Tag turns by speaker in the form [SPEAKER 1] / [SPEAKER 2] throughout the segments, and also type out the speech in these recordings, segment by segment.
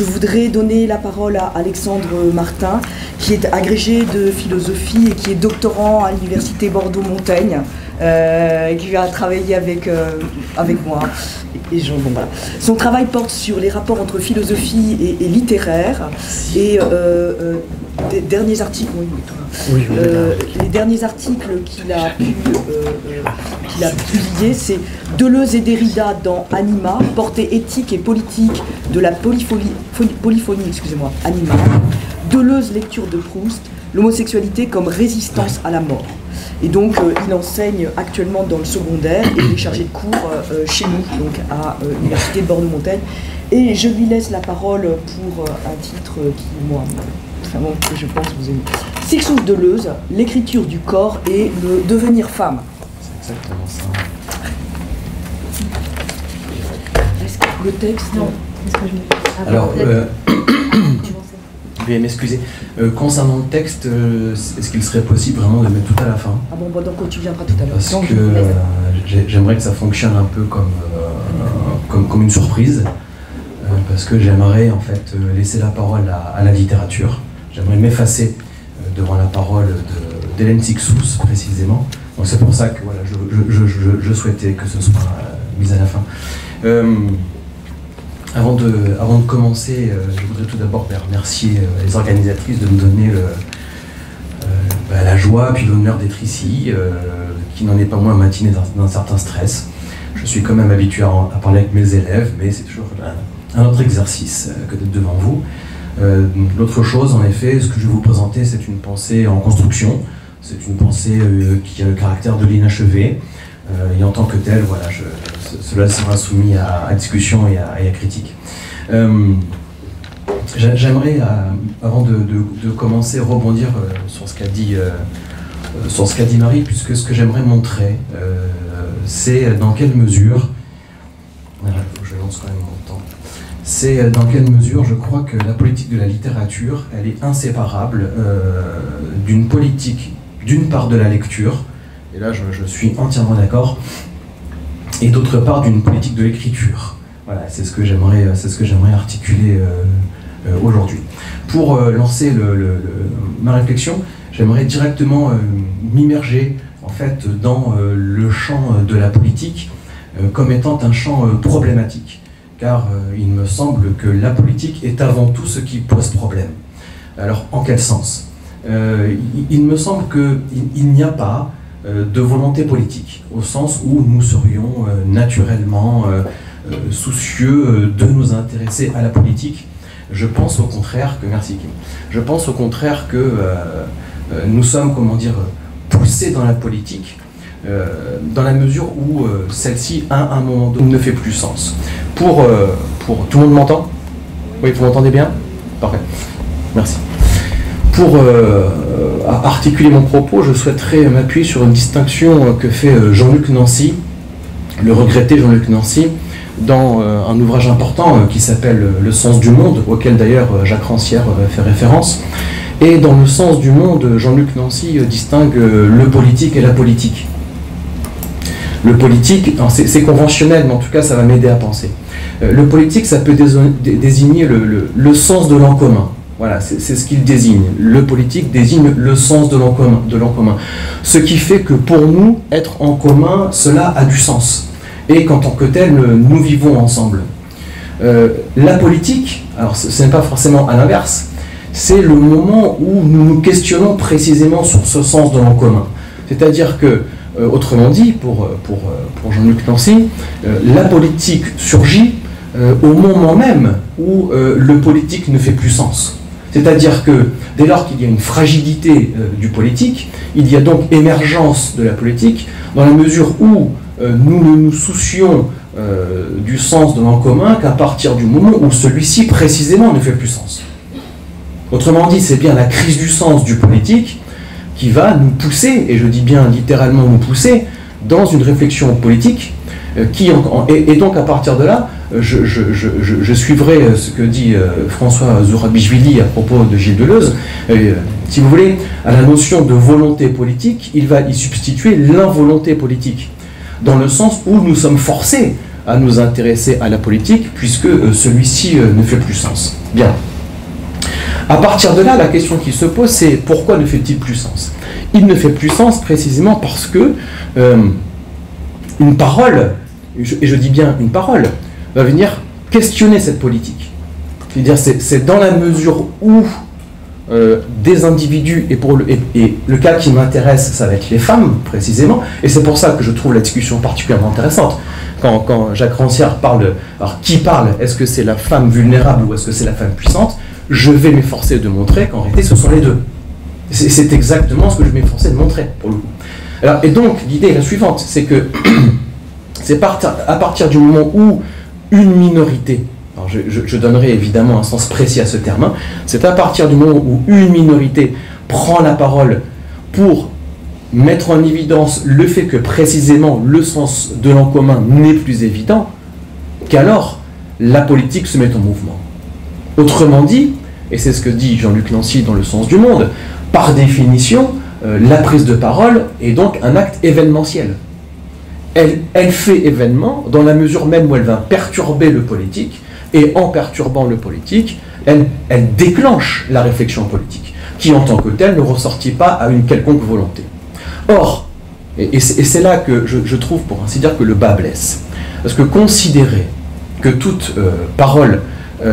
[SPEAKER 1] Je voudrais donner la parole à Alexandre Martin, qui est agrégé de philosophie et qui est doctorant à l'université Bordeaux-Montaigne, qui a travaillé avec moi. Bon, voilà. Son travail porte sur les rapports entre philosophie et littéraire. Et des derniers articles, les derniers articles qu'il a publiés, c'est Deleuze et Derrida dans Anima, portée éthique et politique de la polyphonie, animale. Deleuze, lecture de Proust, l'homosexualité comme résistance à la mort. Et donc, il enseigne actuellement dans le secondaire et il est chargé de cours chez nous, donc à l'université de Bordeaux-Montaigne. Et je lui laisse la parole pour un titre qui, moi, vraiment, que je pense que vous aimez. Sixous Deleuze, l'écriture du corps et le devenir femme.
[SPEAKER 2] C'est exactement ça.
[SPEAKER 1] Est-ce que le texte...
[SPEAKER 3] Non.
[SPEAKER 2] Alors, veuillez m'excuser. Concernant le texte, est-ce qu'il serait possible vraiment de mettre tout à la fin?
[SPEAKER 1] Ah bon, donc tu viendras tout à l'heure.
[SPEAKER 2] Parce que j'aimerais que ça fonctionne un peu comme une surprise. Parce que j'aimerais en fait laisser la parole à la littérature. J'aimerais m'effacer devant la parole d'Hélène Sixous précisément. Donc c'est pour ça que voilà, je souhaitais que ce soit mis à la fin. Avant de commencer, je voudrais tout d'abord remercier les organisatrices de me donner la joie puis l'honneur d'être ici, qui n'en est pas moins matinée d'un certain stress. Je suis quand même habitué à parler avec mes élèves, mais c'est toujours un autre exercice que d'être devant vous. L'autre chose, en effet, ce que je vais vous présenter, c'est une pensée en construction. C'est une pensée qui a le caractère de l'inachevé. Et en tant que tel, voilà, cela sera soumis à discussion et à critique. J'aimerais, avant de commencer, rebondir sur ce qu'a dit Marie, puisque ce que j'aimerais montrer, c'est dans quelle mesure, je lance quand même mon temps, c'est dans quelle mesure je crois que la politique de la littérature, elle est inséparable d'une politique, d'une part de la lecture, et là je suis entièrement d'accord, et d'autre part d'une politique de l'écriture. Voilà, c'est ce que j'aimerais articuler aujourd'hui. Pour lancer ma réflexion, j'aimerais directement m'immerger en fait dans le champ de la politique comme étant un champ problématique, car il me semble que la politique est avant tout ce qui pose problème. Alors, en quel sens? Il me semble qu'il n'y a pas de volonté politique, au sens où nous serions naturellement soucieux de nous intéresser à la politique. Je pense au contraire que, merci Kim, je pense au contraire que nous sommes, comment dire, poussés dans la politique dans la mesure où celle-ci, à un moment donné, ne fait plus sens. Pour tout le monde m'entend? Oui, vous m'entendez bien? Parfait, merci. Pour articuler mon propos, je souhaiterais m'appuyer sur une distinction que fait Jean-Luc Nancy, le regretté Jean-Luc Nancy, dans un ouvrage important qui s'appelle « Le sens du monde », auquel d'ailleurs Jacques Rancière fait référence. Et dans « Le sens du monde », Jean-Luc Nancy distingue le politique et la politique. Le politique, c'est conventionnel, mais en tout cas ça va m'aider à penser. Le politique, ça peut désigner le sens de l'en commun. Voilà, c'est ce qu'il désigne. Le politique désigne le sens de l'en commun. Ce qui fait que pour nous, être en commun, cela a du sens. Et qu'en tant que tel, nous vivons ensemble. La politique, alors ce n'est pas forcément à l'inverse, c'est le moment où nous nous questionnons précisément sur ce sens de l'en commun. C'est-à-dire que, autrement dit, pour Jean-Luc Nancy, la politique surgit au moment même où le politique ne fait plus sens. C'est-à-dire que dès lors qu'il y a une fragilité du politique, il y a donc émergence de la politique, dans la mesure où nous ne nous soucions du sens de l'en commun qu'à partir du moment où celui-ci précisément ne fait plus sens. Autrement dit, c'est bien la crise du sens du politique qui va nous pousser, et je dis bien littéralement nous pousser, dans une réflexion politique et donc à partir de là, je suivrai ce que dit François Zourabichvili à propos de Gilles Deleuze. Si vous voulez, à la notion de volonté politique, il va y substituer l'involonté politique, dans le sens où nous sommes forcés à nous intéresser à la politique, puisque celui-ci ne fait plus sens. Bien. À partir de là, la question qui se pose, c'est pourquoi ne fait-il plus sens? Il ne fait plus sens précisément parce que une parole, et je dis bien une parole, va venir questionner cette politique. C'est-à-dire, c'est dans la mesure où des individus, et le cas qui m'intéresse, ça va être les femmes, précisément, et c'est pour ça que je trouve la discussion particulièrement intéressante. Quand Jacques Rancière parle, alors qui parle? Est-ce que c'est la femme vulnérable ou est-ce que c'est la femme puissante? Je vais m'efforcer de montrer qu'en réalité, ce sont les deux. C'est exactement ce que je vais m'efforcer de montrer, pour le coup. Alors, et donc, l'idée est la suivante, c'est que c'est à partir du moment où une minorité, alors je donnerai évidemment un sens précis à ce terme, hein, c'est à partir du moment où une minorité prend la parole pour mettre en évidence le fait que précisément le sens de l'en commun n'est plus évident, qu'alors la politique se met en mouvement. Autrement dit, et c'est ce que dit Jean-Luc Nancy dans Le Sens du Monde, par définition, la prise de parole est donc un acte événementiel. Elle fait événement dans la mesure même où elle va perturber le politique, et en perturbant le politique, elle déclenche la réflexion politique, qui en tant que telle ne ressortit pas à une quelconque volonté. Or, et c'est là que je trouve, pour ainsi dire, que le bas blesse, parce que considérer que toute parole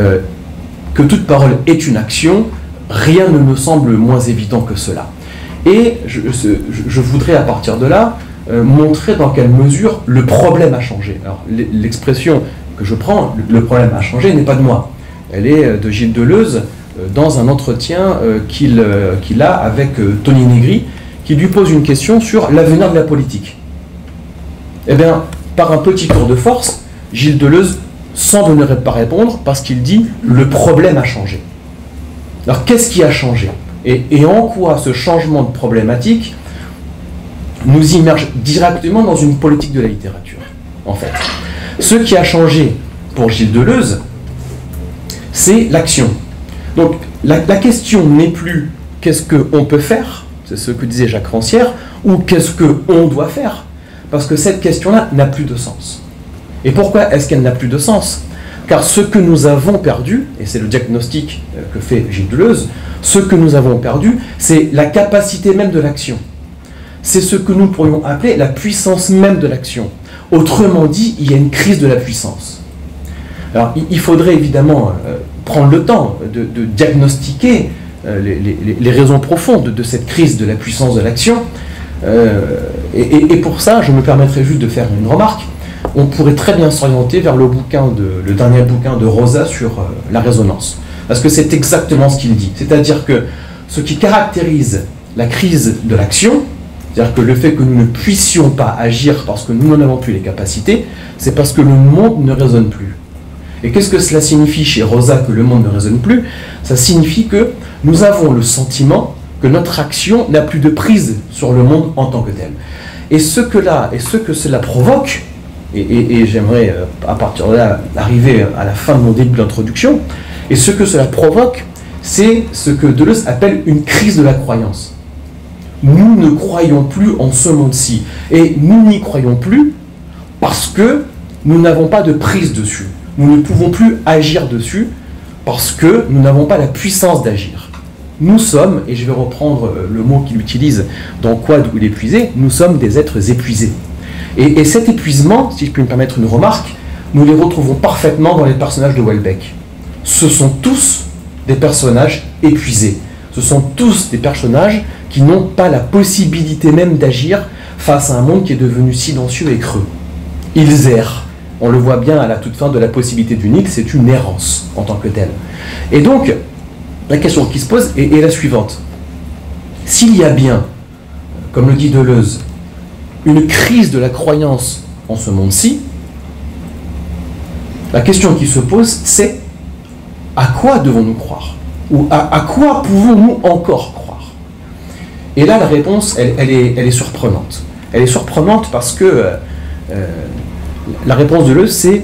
[SPEAKER 2] est une action, rien ne me semble moins évident que cela. Et je voudrais, à partir de là, montrer dans quelle mesure le problème a changé. Alors, l'expression que je prends, le problème a changé, n'est pas de moi. Elle est de Gilles Deleuze, dans un entretien qu'il a avec Tony Negri, qui lui pose une question sur l'avenir de la politique. Eh bien, par un petit tour de force, Gilles Deleuze semble ne pas répondre parce qu'il dit « le problème a changé ». Alors, qu'est-ce qui a changé? Et en quoi ce changement de problématique nous immerge directement dans une politique de la littérature, en fait. Ce qui a changé pour Gilles Deleuze, c'est l'action. Donc, la question n'est plus « qu'est-ce qu'on peut faire ?» c'est ce que disait Jacques Rancière, ou « qu'est-ce qu'on doit faire ?» parce que cette question-là n'a plus de sens. Et pourquoi est-ce qu'elle n'a plus de sens? Car ce que nous avons perdu, et c'est le diagnostic que fait Gilles Deleuze, ce que nous avons perdu, c'est la capacité même de l'action. C'est ce que nous pourrions appeler la puissance même de l'action. Autrement dit, il y a une crise de la puissance. Alors, il faudrait évidemment prendre le temps de diagnostiquer les raisons profondes de cette crise de la puissance de l'action. Et pour ça, je me permettrai juste de faire une remarque. On pourrait très bien s'orienter vers le dernier bouquin de Rosa sur la résonance. Parce que c'est exactement ce qu'il dit. C'est-à-dire que ce qui caractérise la crise de l'action, c'est-à-dire que le fait que nous ne puissions pas agir parce que nous n'en avons plus les capacités, c'est parce que le monde ne résonne plus. Et qu'est-ce que cela signifie chez Rosa que le monde ne résonne plus? Ça signifie que nous avons le sentiment que notre action n'a plus de prise sur le monde en tant que tel. Et ce que cela provoque, et j'aimerais à partir de là arriver à la fin de mon début d'introduction, et ce que cela provoque, c'est ce que Deleuze appelle une crise de la croyance. Nous ne croyons plus en ce monde-ci, et nous n'y croyons plus parce que nous n'avons pas de prise dessus. Nous ne pouvons plus agir dessus parce que nous n'avons pas la puissance d'agir. Nous sommes, et je vais reprendre le mot qu'il utilise dans Quad ou l'épuisé, nous sommes des êtres épuisés. Et cet épuisement, si je puis me permettre une remarque, nous les retrouvons parfaitement dans les personnages de Houellebecq. Ce sont tous des personnages épuisés. Ce sont tous des personnages qui n'ont pas la possibilité même d'agir face à un monde qui est devenu silencieux et creux. Ils errent. On le voit bien à la toute fin de la possibilité d'unique, c'est une errance en tant que telle. Et donc, la question qui se pose est la suivante. S'il y a bien, comme le dit Deleuze, une crise de la croyance en ce monde-ci, la question qui se pose, c'est à quoi devons-nous croire? Ou à quoi pouvons-nous encore croire? Et là, la réponse, elle est surprenante. Elle est surprenante parce que la réponse de Deleuze, c'est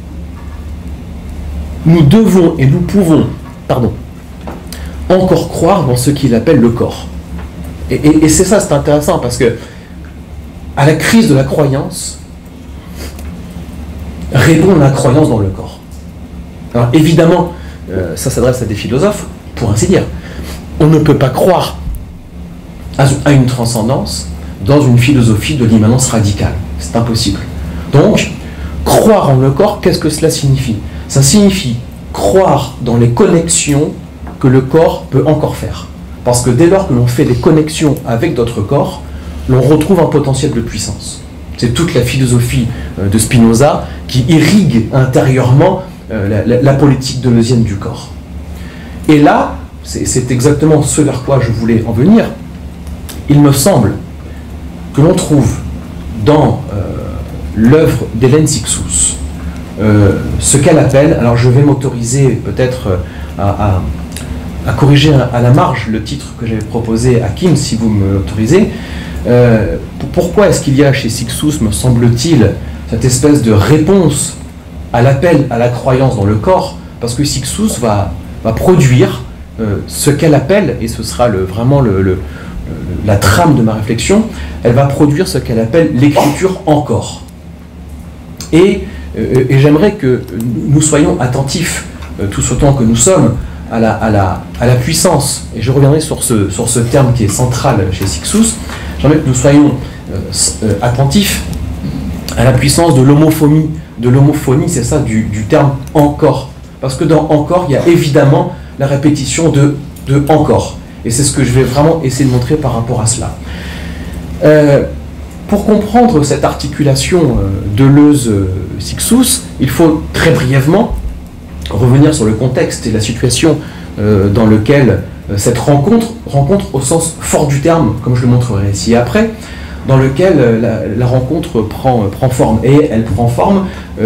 [SPEAKER 2] nous devons et nous pouvons, encore croire dans ce qu'il appelle le corps. Et c'est ça, c'est intéressant parce que à la crise de la croyance, répond à la croyance dans le corps. Alors évidemment, ça s'adresse à des philosophes, pour ainsi dire. On ne peut pas croire à une transcendance dans une philosophie de l'immanence radicale. C'est impossible. Donc, croire en le corps, qu'est-ce que cela signifie? Ça signifie croire dans les connexions que le corps peut encore faire. Parce que dès lors que l'on fait des connexions avec d'autres corps, l'on retrouve un potentiel de puissance. C'est toute la philosophie de Spinoza qui irrigue intérieurement la politique deleuzienne du corps. Et là, c'est exactement ce vers quoi je voulais en venir. Il me semble que l'on trouve dans l'œuvre d'Hélène Cixous ce qu'elle appelle, alors je vais m'autoriser peut-être à corriger à la marge le titre que j'avais proposé à Kim, si vous me l'autorisez. Pourquoi est-ce qu'il y a chez Cixous, me semble-t-il, cette espèce de réponse à l'appel à la croyance dans le corps? Parce que Cixous va produire ce qu'elle appelle, et ce sera vraiment la trame de ma réflexion, elle va produire ce qu'elle appelle l'écriture en corps. Et j'aimerais que nous soyons attentifs, tous autant que nous sommes, à la puissance, et je reviendrai sur ce terme qui est central chez Cixous. J'aimerais que nous soyons attentifs à la puissance de l'homophonie. De l'homophonie, c'est ça, du terme encore. Parce que dans encore, il y a évidemment la répétition de encore. Et c'est ce que je vais vraiment essayer de montrer par rapport à cela. Pour comprendre cette articulation Deleuze-Cixous, il faut très brièvement revenir sur le contexte et la situation dans lequel cette rencontre au sens fort du terme, comme je le montrerai ici après, dans lequel la rencontre prend forme. Et elle prend forme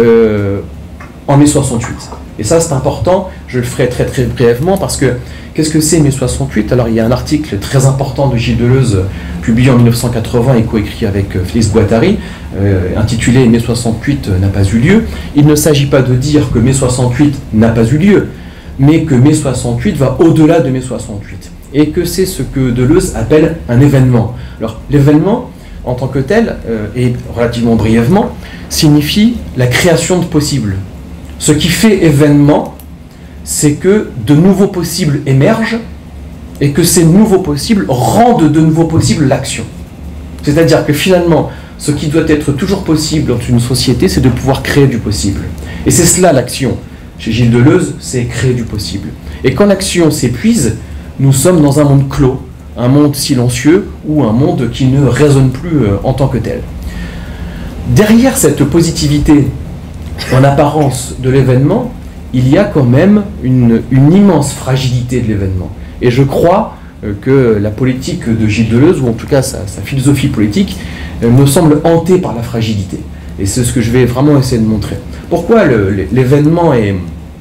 [SPEAKER 2] en mai 68. Et ça, c'est important, je le ferai très très brièvement, parce que qu'est-ce que c'est mai 68? Alors, il y a un article très important de Gilles Deleuze, publié en 1980 et coécrit avec Félix Guattari, intitulé « Mai 68 n'a pas eu lieu ». Il ne s'agit pas de dire que mai 68 n'a pas eu lieu, mais que mai 68 va au-delà de mai 68. Et que c'est ce que Deleuze appelle un événement. Alors, l'événement, en tant que tel, et relativement brièvement, signifie la création de possibles. Ce qui fait événement, c'est que de nouveaux possibles émergent et que ces nouveaux possibles rendent de nouveaux possibles l'action. C'est-à-dire que finalement, ce qui doit être toujours possible dans une société, c'est de pouvoir créer du possible. Et c'est cela l'action. Chez Gilles Deleuze, c'est créer du possible. Et quand l'action s'épuise, nous sommes dans un monde clos, un monde silencieux ou un monde qui ne résonne plus en tant que tel. Derrière cette positivité en apparence de l'événement, il y a quand même une immense fragilité de l'événement. Et je crois que la politique de Gilles Deleuze, ou en tout cas sa philosophie politique, me semble hantée par la fragilité. Et c'est ce que je vais vraiment essayer de montrer. Pourquoi l'événement est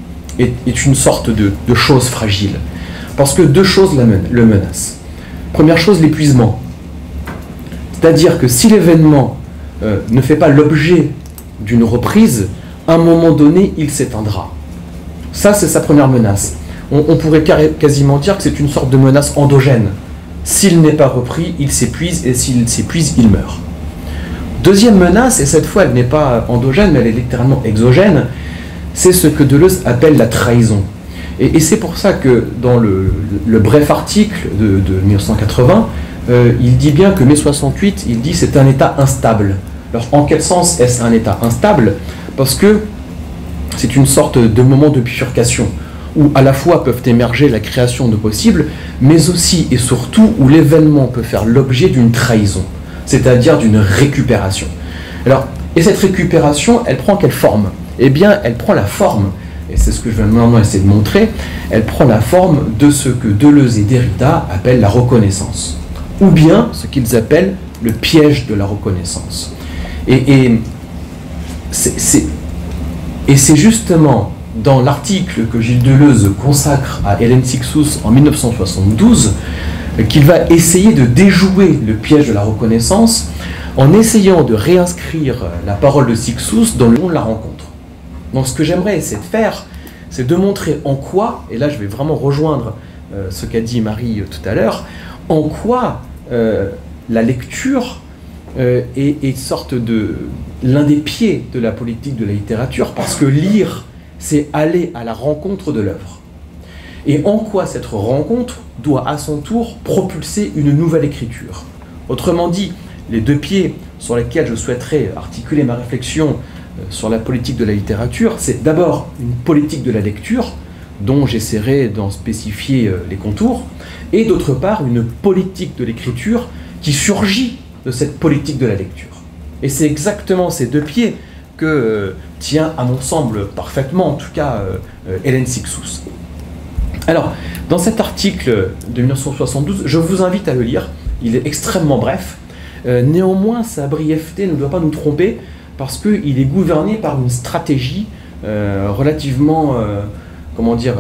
[SPEAKER 2] une sorte de chose fragile? Parce que deux choses le menacent. Première chose, l'épuisement. C'est-à-dire que si l'événement ne fait pas l'objet d'une reprise, à un moment donné, il s'éteindra. Ça, c'est sa première menace. On pourrait quasiment dire que c'est une sorte de menace endogène. S'il n'est pas repris, il s'épuise, et s'il s'épuise, il meurt. Deuxième menace, et cette fois, elle n'est pas endogène, mais elle est littéralement exogène, c'est ce que Deleuze appelle la trahison. Et c'est pour ça que dans le bref article de 1980, il dit bien que mai 68, il dit c'est un état instable. Alors en quel sens est-ce un état instable? Parce que c'est une sorte de moment de bifurcation, où à la fois peuvent émerger la création de possibles, mais aussi et surtout où l'événement peut faire l'objet d'une trahison, c'est-à-dire d'une récupération. Alors, et cette récupération, elle prend quelle forme? Eh bien, elle prend la forme, et c'est ce que je vais maintenant essayer de montrer, elle prend la forme de ce que Deleuze et Derrida appellent la reconnaissance, ou bien ce qu'ils appellent le piège de la reconnaissance. Et c'est justement dans l'article que Gilles Deleuze consacre à Hélène Cixous en 1972 qu'il va essayer de déjouer le piège de la reconnaissance en essayant de réinscrire la parole de Cixous dans le monde de la rencontre. Donc ce que j'aimerais essayer de faire, c'est de montrer en quoi, et là je vais vraiment rejoindre ce qu'a dit Marie tout à l'heure, en quoi la lecture est sorte de l'un des pieds de la politique de la littérature, parce que lire, c'est aller à la rencontre de l'œuvre. Et en quoi cette rencontre doit à son tour propulser une nouvelle écriture. Autrement dit, les deux pieds sur lesquels je souhaiterais articuler ma réflexion sur la politique de la littérature, c'est d'abord une politique de la lecture, dont j'essaierai d'en spécifier les contours, et d'autre part une politique de l'écriture qui surgit de cette politique de la lecture. Et c'est exactement ces deux pieds que tient, à mon semble, parfaitement, en tout cas, Hélène Cixous. Alors, dans cet article de 1972, je vous invite à le lire, il est extrêmement bref. Néanmoins, sa brièveté ne doit pas nous tromper, parce qu'il est gouverné par une stratégie relativement, comment dire,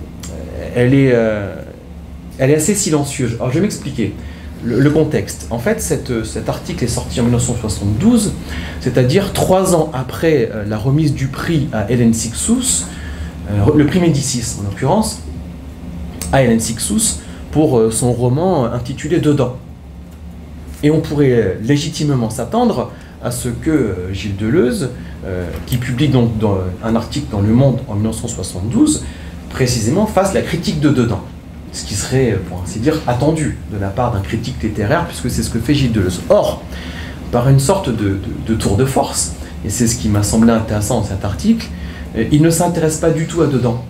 [SPEAKER 2] elle est assez silencieuse. Alors, je vais m'expliquer. Le contexte. En fait, cet article est sorti en 1972, c'est-à-dire 3 ans après la remise du prix à Hélène Cixous, le prix Médicis en l'occurrence, à Hélène Cixous pour son roman intitulé Dedans. Et on pourrait légitimement s'attendre à ce que Gilles Deleuze, qui publie donc un article dans Le Monde en 1972, précisément fasse la critique de Dedans. Ce qui serait, pour ainsi dire, attendu de la part d'un critique littéraire, puisque c'est ce que fait Gilles Deleuze. Or, par une sorte de tour de force, et c'est ce qui m'a semblé intéressant dans cet article, il ne s'intéresse pas du tout à Dedans.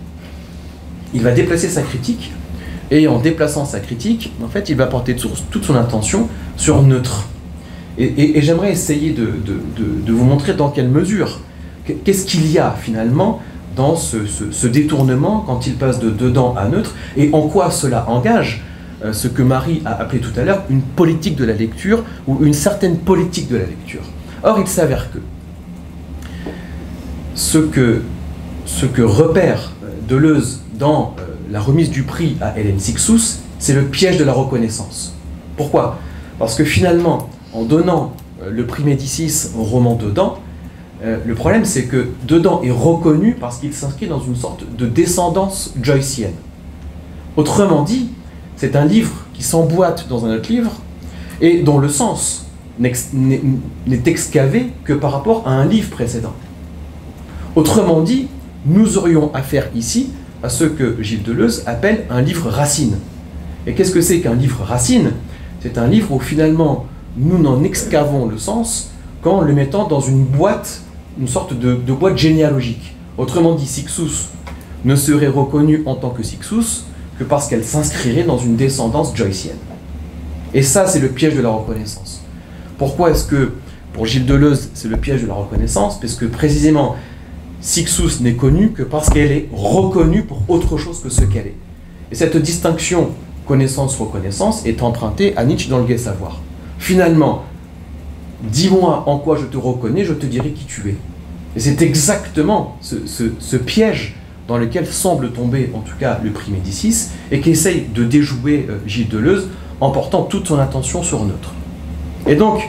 [SPEAKER 2] Il va déplacer sa critique, et en déplaçant sa critique, en fait, il va porter toute son attention sur Neutre. Et j'aimerais essayer de vous montrer dans quelle mesure, qu'est-ce qu'il y a finalement dans ce détournement quand il passe de Dedans à Neutre, et en quoi cela engage ce que Marie a appelé tout à l'heure une politique de la lecture, ou une certaine politique de la lecture. Or, il s'avère que ce que repère Deleuze dans la remise du prix à Hélène Cixous, c'est le piège de la reconnaissance. Pourquoi? Parce que finalement, en donnant le prix Médicis au roman Dedans, le problème, c'est que Dedans est reconnu parce qu'il s'inscrit dans une sorte de descendance joycienne. Autrement dit, c'est un livre qui s'emboîte dans un autre livre et dont le sens n'est excavé que par rapport à un livre précédent. Autrement dit, nous aurions affaire ici à ce que Gilles Deleuze appelle un livre racine. Et qu'est-ce que c'est qu'un livre racine? C'est un livre où finalement nous n'en excavons le sens qu'en le mettant dans une boîte, une sorte de boîte généalogique. Autrement dit, Cixous ne serait reconnue en tant que Cixous que parce qu'elle s'inscrirait dans une descendance joycienne. Et ça, c'est le piège de la reconnaissance. Pourquoi est-ce que, pour Gilles Deleuze, c'est le piège de la reconnaissance? Parce que précisément, Cixous n'est connue que parce qu'elle est reconnue pour autre chose que ce qu'elle est. Et cette distinction connaissance-reconnaissance est empruntée à Nietzsche dans Le Gai Savoir. Finalement, dis-moi en quoi je te reconnais, je te dirai qui tu es. Et c'est exactement ce piège dans lequel semble tomber, en tout cas, le prix Médicis, et qu'essaye de déjouer Gilles Deleuze en portant toute son attention sur Neutre. Et donc,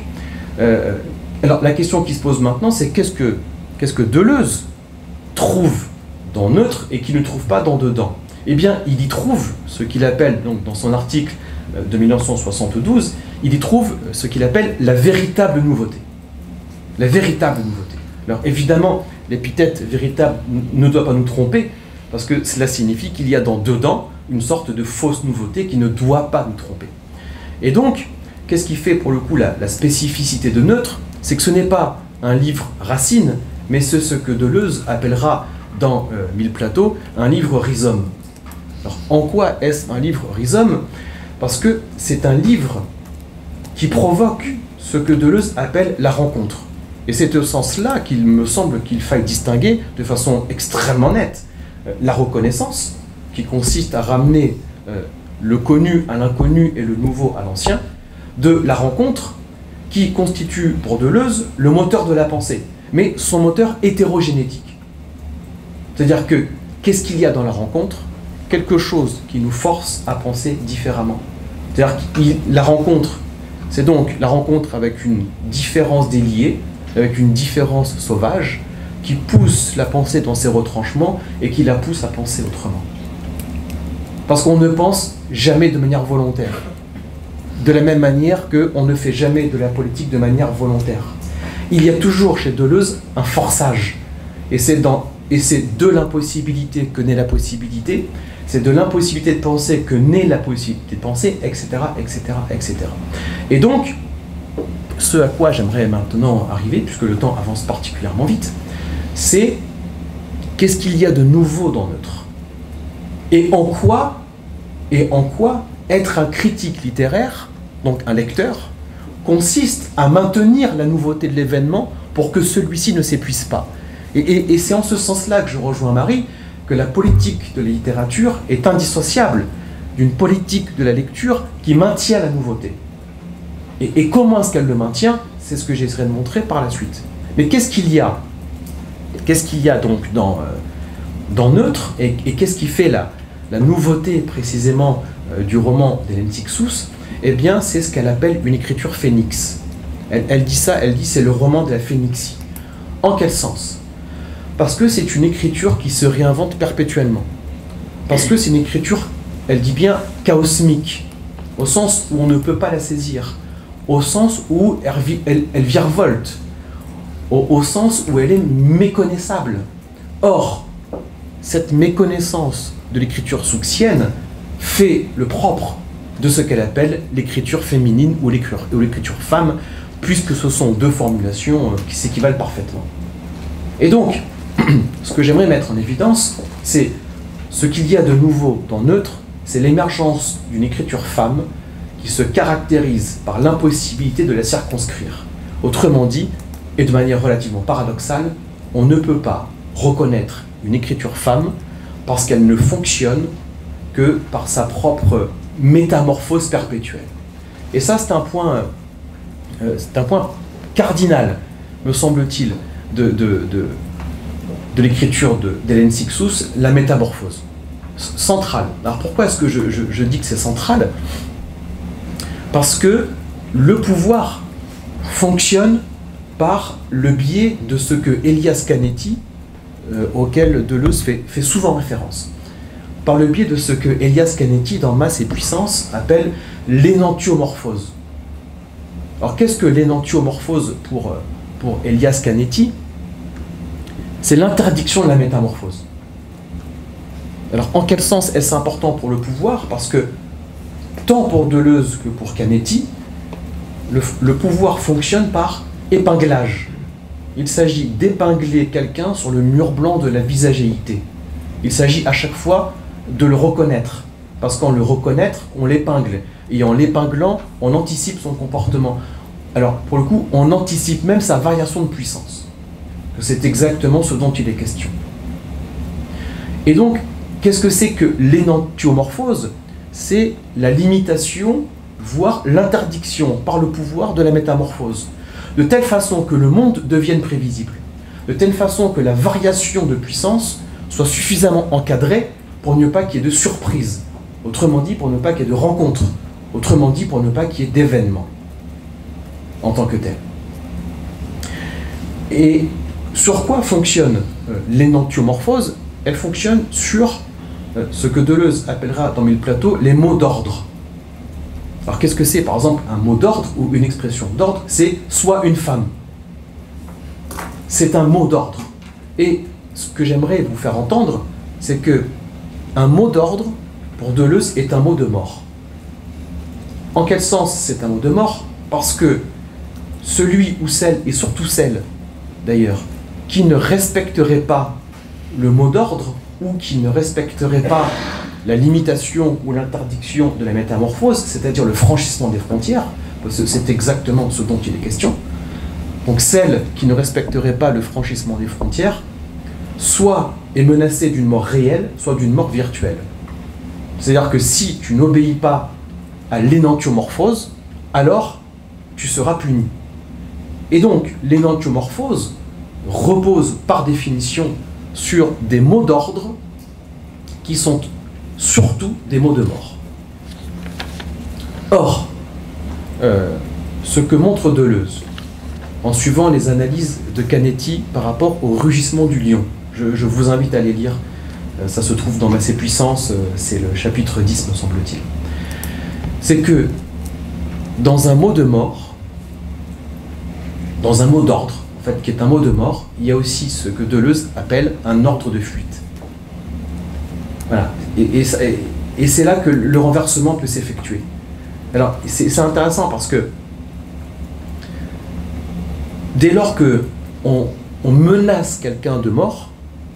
[SPEAKER 2] alors la question qui se pose maintenant, c'est qu'est-ce que Deleuze trouve dans Neutre et qu'il ne trouve pas dans Dedans? Eh bien, il y trouve ce qu'il appelle, donc, dans son article de 1972, il y trouve ce qu'il appelle la véritable nouveauté. La véritable nouveauté. Alors évidemment, l'épithète véritable ne doit pas nous tromper, parce que cela signifie qu'il y a dans Dedans une sorte de fausse nouveauté qui ne doit pas nous tromper. Et donc, qu'est-ce qui fait pour le coup la spécificité de Neutre? C'est que ce n'est pas un livre racine, mais c'est ce que Deleuze appellera dans Mille Plateaux un livre rhizome. Alors en quoi est-ce un livre rhizome? Parce que c'est un livre qui provoque ce que Deleuze appelle la rencontre. Et c'est au sens-là qu'il me semble qu'il faille distinguer de façon extrêmement nette la reconnaissance, qui consiste à ramener le connu à l'inconnu et le nouveau à l'ancien, de la rencontre, qui constitue pour Deleuze le moteur de la pensée, mais son moteur hétérogénétique. C'est-à-dire que, qu'est-ce qu'il y a dans la rencontre? Quelque chose qui nous force à penser différemment. C'est-à-dire que la rencontre, c'est donc la rencontre avec une différence déliée, avec une différence sauvage, qui pousse la pensée dans ses retranchements et qui la pousse à penser autrement. Parce qu'on ne pense jamais de manière volontaire. de la même manière qu'on ne fait jamais de la politique de manière volontaire. Il y a toujours chez Deleuze un forçage. Et c'est de l'impossibilité que naît la possibilité, c'est de l'impossibilité de penser que naît la possibilité de penser, etc., etc., etc. Et donc, ce à quoi j'aimerais maintenant arriver, puisque le temps avance particulièrement vite, c'est qu'est-ce qu'il y a de nouveau dans Neutre ? Et en quoi être un critique littéraire, donc un lecteur, consiste à maintenir la nouveauté de l'événement pour que celui-ci ne s'épuise pas. Et c'est en ce sens-là que je rejoins Marie, que la politique de la littérature est indissociable d'une politique de la lecture qui maintient la nouveauté. Et comment est-ce qu'elle le maintient? C'est ce que j'essaierai de montrer par la suite. Mais qu'est-ce qu'il y a? Qu'est-ce qu'il y a donc dans Neutre, et qu'est-ce qui fait la nouveauté précisément du roman d'Hélène Cixous? Eh bien, c'est ce qu'elle appelle une écriture phénix. Elle dit ça, elle dit c'est le roman de la phénixie. En quel sens? Parce que c'est une écriture qui se réinvente perpétuellement. Parce que c'est une écriture, elle dit bien, chaosmique, au sens où on ne peut pas la saisir, au sens où elle virevolte, au sens où elle est méconnaissable. Or, cette méconnaissance de l'écriture souxienne fait le propre de ce qu'elle appelle l'écriture féminine ou l'écriture femme, puisque ce sont deux formulations qui s'équivalent parfaitement. Et donc, ce que j'aimerais mettre en évidence, c'est ce qu'il y a de nouveau dans Neutre, c'est l'émergence d'une écriture femme qui se caractérise par l'impossibilité de la circonscrire. Autrement dit, et de manière relativement paradoxale, on ne peut pas reconnaître une écriture femme parce qu'elle ne fonctionne que par sa propre métamorphose perpétuelle. Et ça, c'est un point cardinal, me semble-t-il, de l'écriture d'Hélène Cixous, la métamorphose. Centrale. Alors pourquoi est-ce que je dis que c'est central? Parce que le pouvoir fonctionne par le biais de ce que Elias Canetti, auquel Deleuze fait souvent référence, par le biais de ce que Elias Canetti, dans Masse et Puissance, appelle l'énantiomorphose. Alors qu'est-ce que l'énantiomorphose pour Elias Canetti? C'est l'interdiction de la métamorphose. Alors en quel sens est-ce important pour le pouvoir? Parce que tant pour Deleuze que pour Canetti, le pouvoir fonctionne par épinglage. Il s'agit d'épingler quelqu'un sur le mur blanc de la visagéité. Il s'agit à chaque fois de le reconnaître. Parce qu'en le reconnaître, on l'épingle. Et en l'épinglant, on anticipe son comportement. Alors, pour le coup, on anticipe même sa variation de puissance. C'est exactement ce dont il est question. Et donc, qu'est-ce que c'est que l'énantiomorphose? C'est la limitation, voire l'interdiction par le pouvoir de la métamorphose. De telle façon que le monde devienne prévisible. De telle façon que la variation de puissance soit suffisamment encadrée pour ne pas qu'il y ait de surprise. Autrement dit, pour ne pas qu'il y ait de rencontre. Autrement dit, pour ne pas qu'il y ait d'événements en tant que tel. Et sur quoi fonctionne l'énantiomorphose? Elle fonctionne sur ce que Deleuze appellera dans Mille Plateaux les mots d'ordre. Alors qu'est-ce que c'est par exemple un mot d'ordre ou une expression d'ordre? C'est soit une femme. C'est un mot d'ordre. Et ce que j'aimerais vous faire entendre, c'est que un mot d'ordre, pour Deleuze, est un mot de mort. En quel sens c'est un mot de mort? Parce que celui ou celle, et surtout celle d'ailleurs, qui ne respecterait pas le mot d'ordre, ou qui ne respecterait pas la limitation ou l'interdiction de la métamorphose, c'est-à-dire le franchissement des frontières, parce que c'est exactement ce dont il est question. Donc celle qui ne respecterait pas le franchissement des frontières, soit est menacée d'une mort réelle, soit d'une mort virtuelle. C'est-à-dire que si tu n'obéis pas à l'énantiomorphose, alors tu seras puni. Et donc l'énantiomorphose repose par définition sur des mots d'ordre qui sont surtout des mots de mort. Or, ce que montre Deleuze, en suivant les analyses de Canetti par rapport au rugissement du lion, je vous invite à les lire, ça se trouve dans Masse et Puissance, c'est le chapitre 10 me semble-t-il, c'est que dans un mot de mort, dans un mot d'ordre, en fait, qui est un mot de mort, il y a aussi ce que Deleuze appelle un ordre de fuite. Voilà. Et c'est là que le renversement peut s'effectuer. Alors, c'est intéressant parce que dès lors qu'on menace quelqu'un de mort,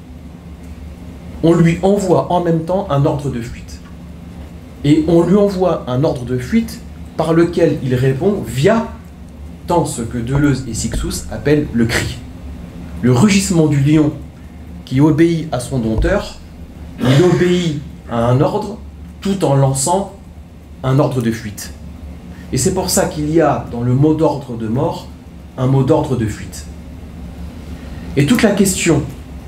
[SPEAKER 2] on lui envoie en même temps un ordre de fuite. Et on lui envoie un ordre de fuite par lequel il répond via tant ce que Deleuze et Cixous appellent le cri. Le rugissement du lion qui obéit à son dompteur, il obéit à un ordre tout en lançant un ordre de fuite. Et c'est pour ça qu'il y a dans le mot d'ordre de mort un mot d'ordre de fuite. Et toute la question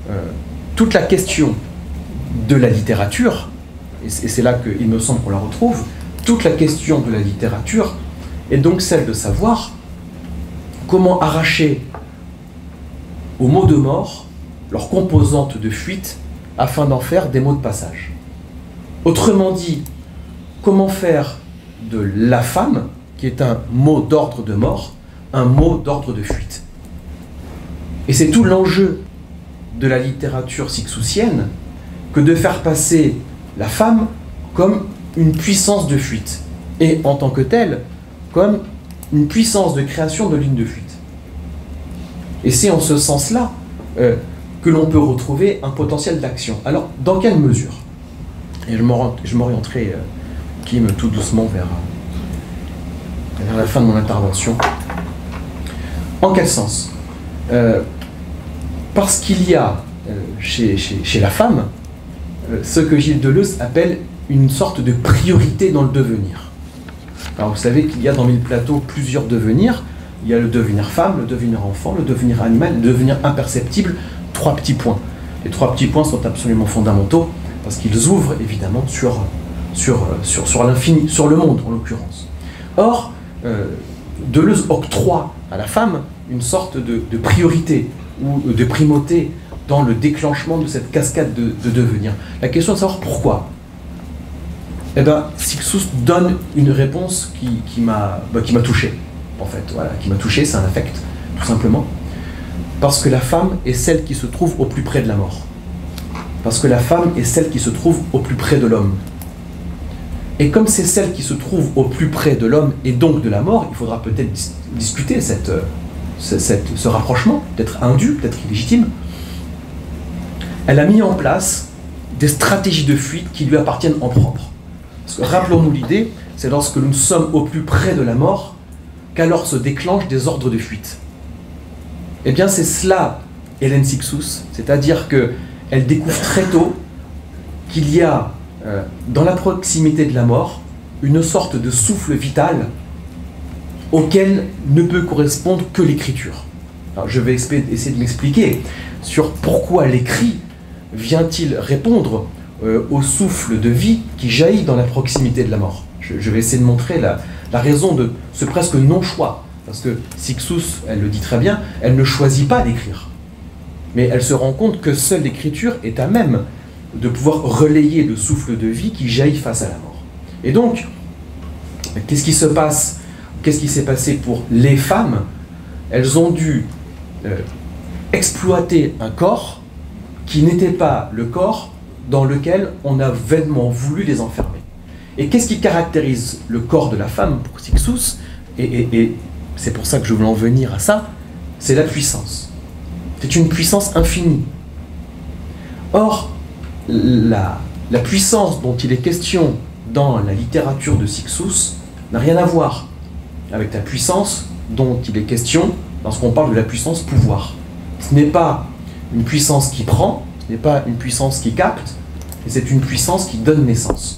[SPEAKER 2] de la littérature, et c'est là qu'il me semble qu'on la retrouve, toute la question de la littérature est donc celle de savoir comment arracher aux mots de mort leurs composantes de fuite afin d'en faire des mots de passage. Autrement dit, comment faire de la femme, qui est un mot d'ordre de mort, un mot d'ordre de fuite. Et c'est tout l'enjeu de la littérature cixousienne que de faire passer la femme comme une puissance de fuite, et en tant que telle, comme une puissance de création de lignes de fuite. Et c'est en ce sens-là que l'on peut retrouver un potentiel d'action. Alors, dans quelle mesure? Et je m'orienterai, Kim, tout doucement vers la fin de mon intervention. En quel sens? Parce qu'il y a chez la femme ce que Gilles Deleuze appelle une sorte de priorité dans le devenir. Alors vous savez qu'il y a dans Mille Plateaux plusieurs devenirs. Il y a le devenir femme, le devenir enfant, le devenir animal, le devenir imperceptible, 3 petits points. Les 3 petits points sont absolument fondamentaux parce qu'ils ouvrent évidemment sur l'infini, sur le monde en l'occurrence. Or, Deleuze octroie à la femme une sorte de priorité ou de primauté dans le déclenchement de cette cascade de devenir. La question est de savoir pourquoi. Eh bien, Cixous donne une réponse qui m'a touché, en fait. Voilà, qui m'a touché, c'est un affect, tout simplement. Parce que la femme est celle qui se trouve au plus près de la mort. Parce que la femme est celle qui se trouve au plus près de l'homme. Et comme c'est celle qui se trouve au plus près de l'homme et donc de la mort, il faudra peut-être discuter ce rapprochement, peut-être indu, peut-être illégitime. Elle a mis en place des stratégies de fuite qui lui appartiennent en propre. Parce que rappelons-nous l'idée, c'est lorsque nous sommes au plus près de la mort qu'alors se déclenchent des ordres de fuite. Eh bien c'est cela, Hélène Cixous, c'est-à-dire qu'elle découvre très tôt qu'il y a dans la proximité de la mort une sorte de souffle vital auquel ne peut correspondre que l'écriture. Alors je vais essayer de m'expliquer sur pourquoi l'écrit vient-il répondre au souffle de vie qui jaillit dans la proximité de la mort. Je vais essayer de montrer la raison de ce presque non-choix. Parce que Cixous, elle le dit très bien, elle ne choisit pas d'écrire. Mais elle se rend compte que seule l'écriture est à même de pouvoir relayer le souffle de vie qui jaillit face à la mort. Et donc, qu'est-ce qui se passe? Qu'est-ce qui s'est passé pour les femmes? Elles ont dû exploiter un corps qui n'était pas le corps dans lequel on a vainement voulu les enfermer. Et qu'est-ce qui caractérise le corps de la femme pour Cixous? Et c'est pour ça que je voulais en venir à ça, c'est la puissance. C'est une puissance infinie. Or, la puissance dont il est question dans la littérature de Cixous n'a rien à voir avec la puissance dont il est question lorsqu'on parle de la puissance pouvoir. Ce n'est pas une puissance qui prend, ce n'est pas une puissance qui capte, mais c'est une puissance qui donne naissance.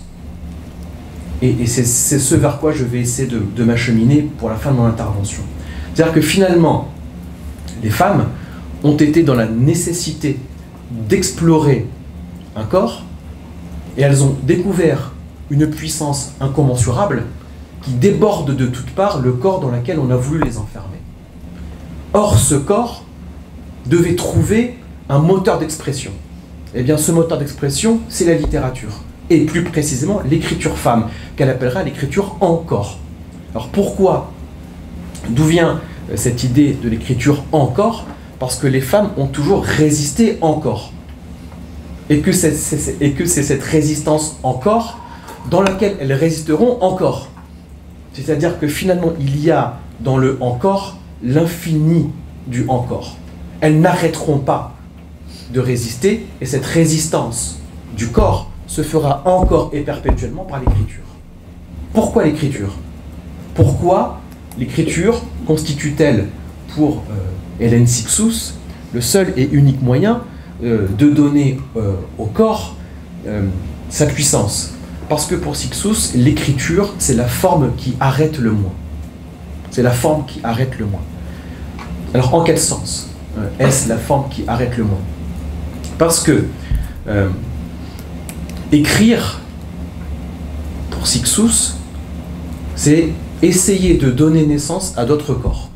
[SPEAKER 2] Et c'est ce vers quoi je vais essayer de m'acheminer pour la fin de mon intervention. C'est-à-dire que finalement, les femmes ont été dans la nécessité d'explorer un corps, et elles ont découvert une puissance incommensurable qui déborde de toutes parts le corps dans lequel on a voulu les enfermer. Or, ce corps devait trouver un moteur d'expression. Eh bien, ce moteur d'expression, c'est la littérature. Et plus précisément, l'écriture femme, qu'elle appellera l'écriture en corps. Alors pourquoi? D'où vient cette idée de l'écriture encore? Parce que les femmes ont toujours résisté encore. Et que c'est cette résistance encore dans laquelle elles résisteront encore. C'est-à-dire que finalement, il y a dans le encore l'infini du encore. Elles n'arrêteront pas de résister, et cette résistance du corps se fera encore et perpétuellement par l'écriture. Pourquoi l'écriture? Pourquoi l'écriture constitue-t-elle pour Hélène Cixous le seul et unique moyen de donner au corps sa puissance? Parce que pour Cixous, l'écriture, c'est la forme qui arrête le moi. C'est la forme qui arrête le moi. Alors, en quel sens est-ce la forme qui arrête le moi? Parce que écrire, pour Cixous, c'est essayer de donner naissance à d'autres corps.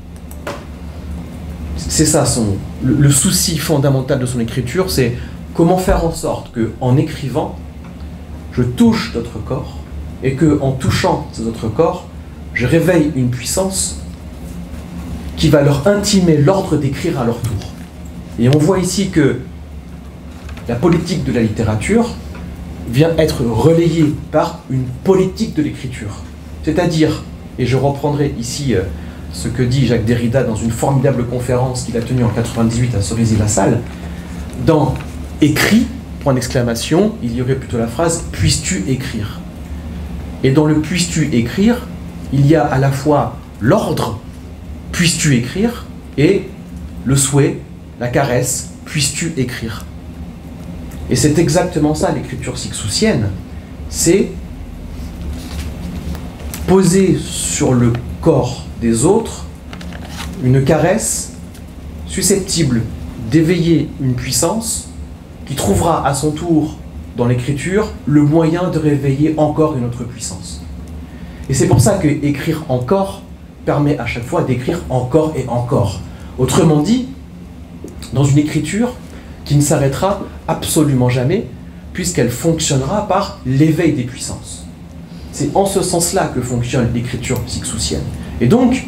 [SPEAKER 2] C'est ça le souci fondamental de son écriture, c'est comment faire en sorte qu'en écrivant, je touche d'autres corps, et qu'en touchant ces autres corps, je réveille une puissance qui va leur intimer l'ordre d'écrire à leur tour. Et on voit ici que la politique de la littérature vient être relayée par une politique de l'écriture. C'est-à-dire, et je reprendrai ici ce que dit Jacques Derrida dans une formidable conférence qu'il a tenue en 98 à Cerisy-la-Salle, dans « écrit », point d'exclamation, il y aurait plutôt la phrase « puisses-tu écrire ?» Et dans le « puisses-tu écrire », il y a à la fois l'ordre « puisses-tu écrire » et le souhait, la caresse « puisses-tu écrire ?» Et c'est exactement ça l'écriture cixousienne, c'est poser sur le corps des autres une caresse susceptible d'éveiller une puissance qui trouvera à son tour dans l'écriture le moyen de réveiller encore une autre puissance. Et c'est pour ça que écrire encore permet à chaque fois d'écrire encore et encore. Autrement dit, dans une écriture qui ne s'arrêtera absolument jamais, puisqu'elle fonctionnera par l'éveil des puissances. C'est en ce sens-là que fonctionne l'écriture cixousienne. Et donc,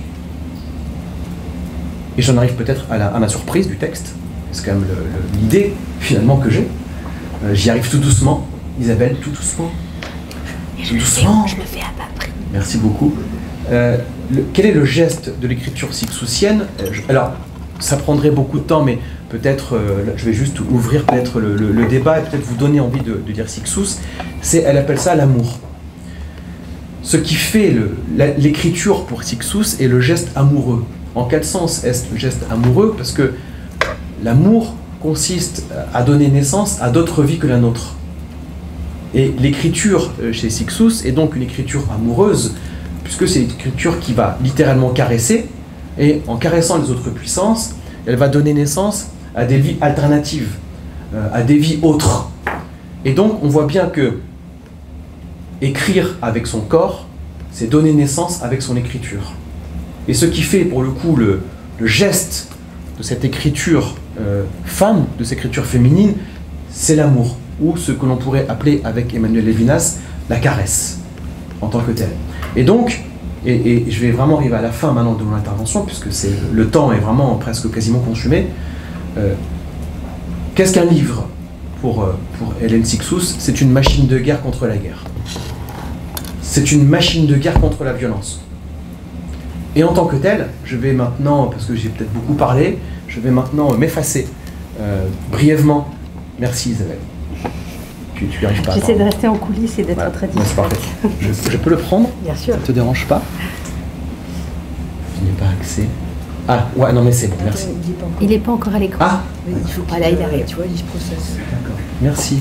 [SPEAKER 2] et j'en arrive peut-être à ma surprise du texte, c'est quand même l'idée finalement que j'ai, j'y arrive tout doucement, Isabelle, tout doucement.
[SPEAKER 3] Tout doucement. Je le fais à bas prix.
[SPEAKER 2] Merci beaucoup. Quel est le geste de l'écriture cixousienne? Alors, ça prendrait beaucoup de temps, mais peut-être, je vais juste ouvrir peut-être le débat et peut-être vous donner envie de dire Cixous. Elle appelle ça l'amour. Ce qui fait l'écriture pour Cixous est le geste amoureux. En quel sens est-ce le geste amoureux? Parce que l'amour consiste à donner naissance à d'autres vies que la nôtre. Et l'écriture chez Cixous est donc une écriture amoureuse, puisque c'est une écriture qui va littéralement caresser, et en caressant les autres puissances, elle va donner naissance à des vies alternatives, à des vies autres. Et donc, on voit bien que écrire avec son corps, c'est donner naissance avec son écriture. Et ce qui fait, pour le coup, le geste de cette écriture femme, de cette écriture féminine, c'est l'amour, ou ce que l'on pourrait appeler, avec Emmanuel Levinas, la caresse, en tant que telle. Et donc, et je vais vraiment arriver à la fin maintenant de mon intervention, puisque le temps est vraiment presque quasiment consumé. Qu'est-ce qu'un livre pour Hélène Cixous? C'est une machine de guerre contre la guerre. C'est une machine de guerre contre la violence. Et en tant que tel, je vais maintenant, parce que j'ai peut-être beaucoup parlé, je vais maintenant m'effacer brièvement. Merci Isabelle. Tu y arrives pas.
[SPEAKER 3] J'essaie de rester en coulisses et d'être très discrète.
[SPEAKER 2] C'est parfait. Je peux le prendre?
[SPEAKER 3] Bien sûr.
[SPEAKER 2] Ça ne te dérange pas? Je n'ai pas accès. Ah, ouais, non mais c'est bon, merci.
[SPEAKER 3] Il n'est pas encore à l'écran.
[SPEAKER 2] Ah,
[SPEAKER 1] Il faut
[SPEAKER 3] Voilà, il arrive.
[SPEAKER 1] Tu vois, il se processe.
[SPEAKER 2] d'accord. Merci.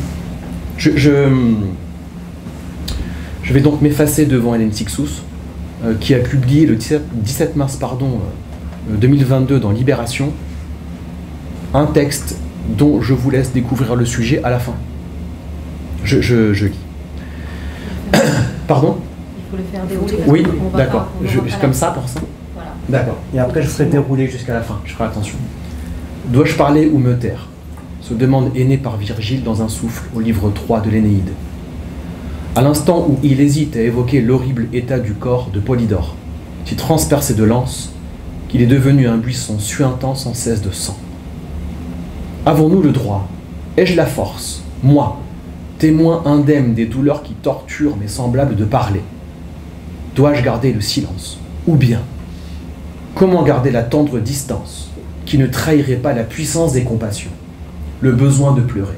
[SPEAKER 2] Je vais donc m'effacer devant Hélène Cixous, qui a publié le 17 mars 2022 dans Libération un texte dont je vous laisse découvrir le sujet à la fin. Je lis. Pardon?
[SPEAKER 3] Il faut le faire dérouler.
[SPEAKER 2] Oui, d'accord. Comme ça pour ça?
[SPEAKER 3] Voilà.
[SPEAKER 2] D'accord. Et après, je serai déroulé jusqu'à la fin. Je ferai attention. Dois-je parler ou me taire? Se demande Énée par Virgile dans un souffle au livre 3 de l'Énéide. À l'instant où il hésite à évoquer l'horrible état du corps de Polydore, si transpercé de lance, qu'il est devenu un buisson suintant sans cesse de sang. Avons-nous le droit, ai-je la force, moi, témoin indemne des douleurs qui torturent mes semblables, de parler? Dois-je garder le silence? Ou bien, comment garder la tendre distance qui ne trahirait pas la puissance des compassions, le besoin de pleurer?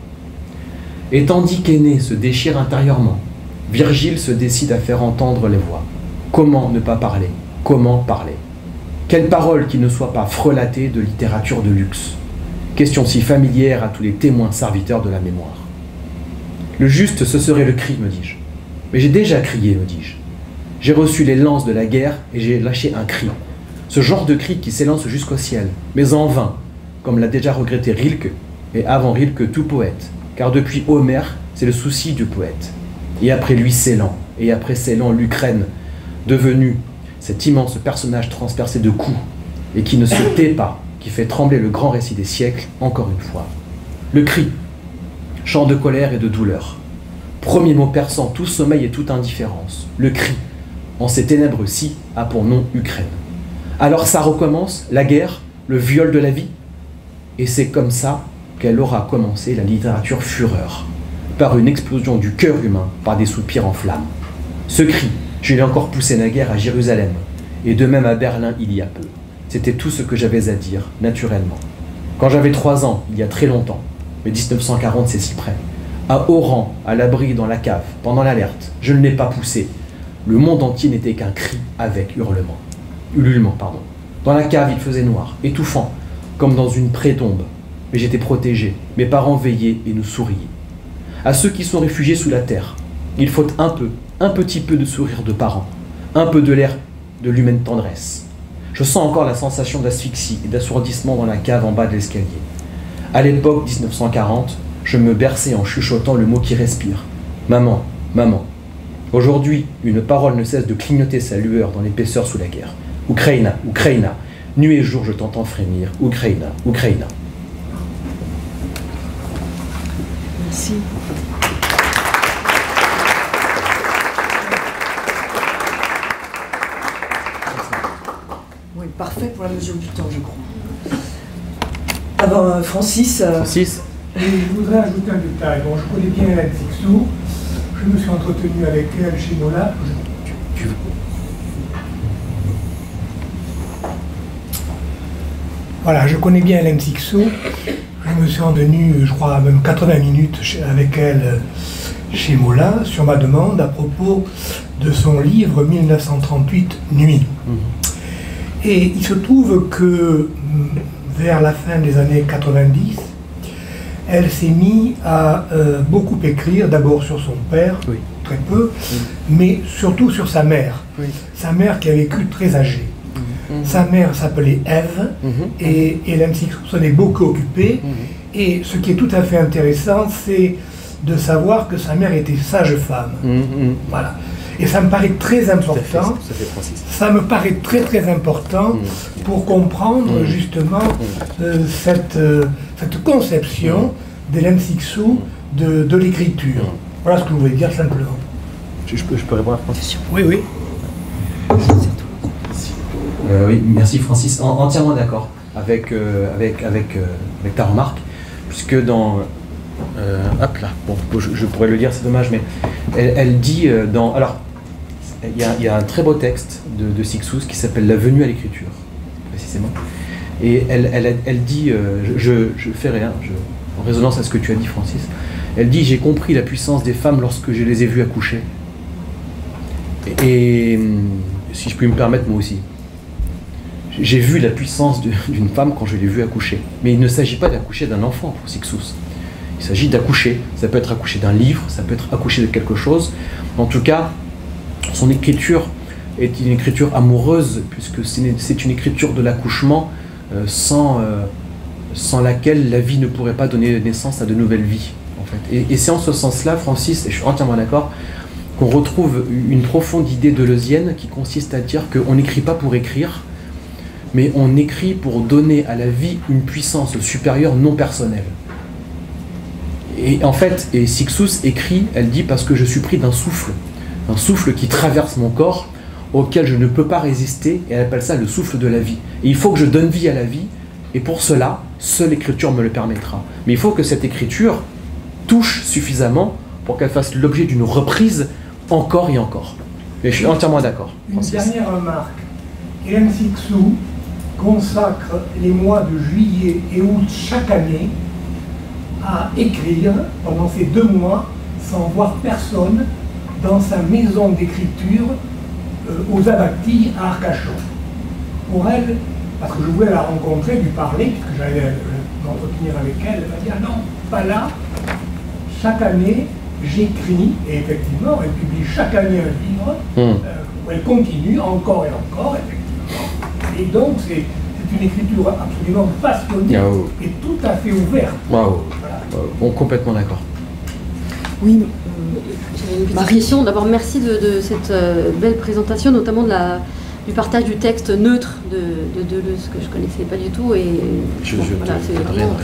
[SPEAKER 2] Et tandis qu'Énée se déchire intérieurement, Virgile se décide à faire entendre les voix. Comment ne pas parler? Comment parler? Quelle parole qui ne soit pas frelatée de littérature de luxe? Question si familière à tous les témoins serviteurs de la mémoire. Le juste, ce serait le cri, me dis-je. Mais j'ai déjà crié, me dis-je. J'ai reçu les lances de la guerre et j'ai lâché un cri. Ce genre de cri qui s'élance jusqu'au ciel, mais en vain, comme l'a déjà regretté Rilke, et avant Rilke tout poète, car depuis Homère, c'est le souci du poète. Et après lui Ceylan, et après Ceylan l'Ukraine, devenu cet immense personnage transpercé de coups, et qui ne se tait pas, qui fait trembler le grand récit des siècles, encore une fois. Le cri, chant de colère et de douleur. Premier mot perçant tout sommeil et toute indifférence. Le cri, en ces ténèbres-ci, a pour nom Ukraine. Alors ça recommence, la guerre, le viol de la vie. Et c'est comme ça qu'elle aura commencé la littérature fureur, par une explosion du cœur humain, par des soupirs en flammes. Ce cri, je l'ai encore poussé naguère à Jérusalem, et de même à Berlin il y a peu. C'était tout ce que j'avais à dire, naturellement. Quand j'avais 3 ans, il y a très longtemps, mais 1940 c'est si près, à Oran, à l'abri dans la cave, pendant l'alerte, je ne l'ai pas poussé. Le monde entier n'était qu'un cri avec ululement. Dans la cave, il faisait noir, étouffant, comme dans une pré-tombe. Mais j'étais protégé, mes parents veillaient et nous souriaient. À ceux qui sont réfugiés sous la terre, il faut un petit peu de sourire de parents, un peu de l'air de l'humaine tendresse. Je sens encore la sensation d'asphyxie et d'assourdissement dans la cave en bas de l'escalier. À l'époque 1940, je me berçais en chuchotant le mot qui respire. Maman, maman. Aujourd'hui, une parole ne cesse de clignoter sa lueur dans l'épaisseur sous la guerre. Ukraina, Ukraina. Nuit et jour, je t'entends frémir. Ukraina, Ukraina.
[SPEAKER 1] Merci. Oui, parfait pour la mesure du temps, je crois. Alors, Francis.
[SPEAKER 2] Francis.
[SPEAKER 4] Et je voudrais ajouter un détail. Bon, je connais bien Hélène Sixou. Je me suis entretenu avec elle chez Nola. Voilà, je connais bien Hélène Sixou. Je me suis entretenu, je crois, même 80 minutes avec elle chez Mola, sur ma demande, à propos de son livre 1938, Nuit. Et il se trouve que, vers la fin des années 90, elle s'est mise à beaucoup écrire, d'abord sur son père,
[SPEAKER 2] oui,
[SPEAKER 4] très peu, mais surtout sur sa mère. Oui. Sa mère qui a vécu très âgée. Sa mère s'appelait Ève, et Hélène Sixou s'en est beaucoup occupée. Et ce qui est tout à fait intéressant, c'est de savoir que sa mère était sage-femme. Voilà. Et ça me paraît très important. Ça me paraît très très important pour comprendre justement cette conception d'Hélène Sixou de l'écriture. Voilà ce que je voulais dire simplement.
[SPEAKER 2] Je peux répondre à Francis?
[SPEAKER 4] Oui, oui.
[SPEAKER 2] Oui, merci Francis. Entièrement d'accord avec ta remarque, puisque dans... hop là, bon, je pourrais le lire, c'est dommage, mais elle dit dans... Alors, il y a un très beau texte de Sixou qui s'appelle « La venue à l'écriture », précisément. Et elle dit, je fais rien, en résonance à ce que tu as dit Francis, elle dit « J'ai compris la puissance des femmes lorsque je les ai vues accoucher. » Et si je puis me permettre, moi aussi. J'ai vu la puissance d'une femme quand je l'ai vue accoucher. Mais il ne s'agit pas d'accoucher d'un enfant pour Sixou. Il s'agit d'accoucher. Ça peut être accoucher d'un livre, ça peut être accoucher de quelque chose. En tout cas, son écriture est une écriture amoureuse, puisque c'est une écriture de l'accouchement sans laquelle la vie ne pourrait pas donner naissance à de nouvelles vies. En fait. Et c'est en ce sens-là, Francis, et je suis entièrement d'accord, qu'on retrouve une profonde idée deleuzienne qui consiste à dire qu'on n'écrit pas pour écrire, mais on écrit pour donner à la vie une puissance supérieure non personnelle.
[SPEAKER 5] Et en fait, et Sixous écrit, elle dit, parce que je suis pris d'un souffle qui traverse mon corps, auquel je ne peux pas résister, et elle appelle ça le souffle de la vie. Et il faut que je donne vie à la vie, et pour cela, seule l'écriture me le permettra. Mais il faut que cette écriture touche suffisamment pour qu'elle fasse l'objet d'une reprise encore et encore. Et je suis entièrement d'accord.
[SPEAKER 4] Une dernière remarque. Hélène Cixous consacre les mois de juillet et août chaque année à écrire pendant ces 2 mois sans voir personne dans sa maison d'écriture aux Abbaties à Arcachon. Pour elle, parce que je voulais la rencontrer, lui parler, puisque j'allais m'entretenir avec elle, elle m'a dit « Ah non, pas là, chaque année, j'écris, et effectivement, elle publie chaque année un livre, où elle continue encore et encore, effectivement. Et donc, c'est une écriture absolument passionnée et tout à fait ouverte.
[SPEAKER 5] Waouh. Bon, complètement d'accord.
[SPEAKER 1] Oui,
[SPEAKER 6] j'avais une petite question. D'abord, merci de cette belle présentation, notamment du partage du texte neutre de Deleuze, que je ne connaissais pas du tout. Et voilà, c'est vraiment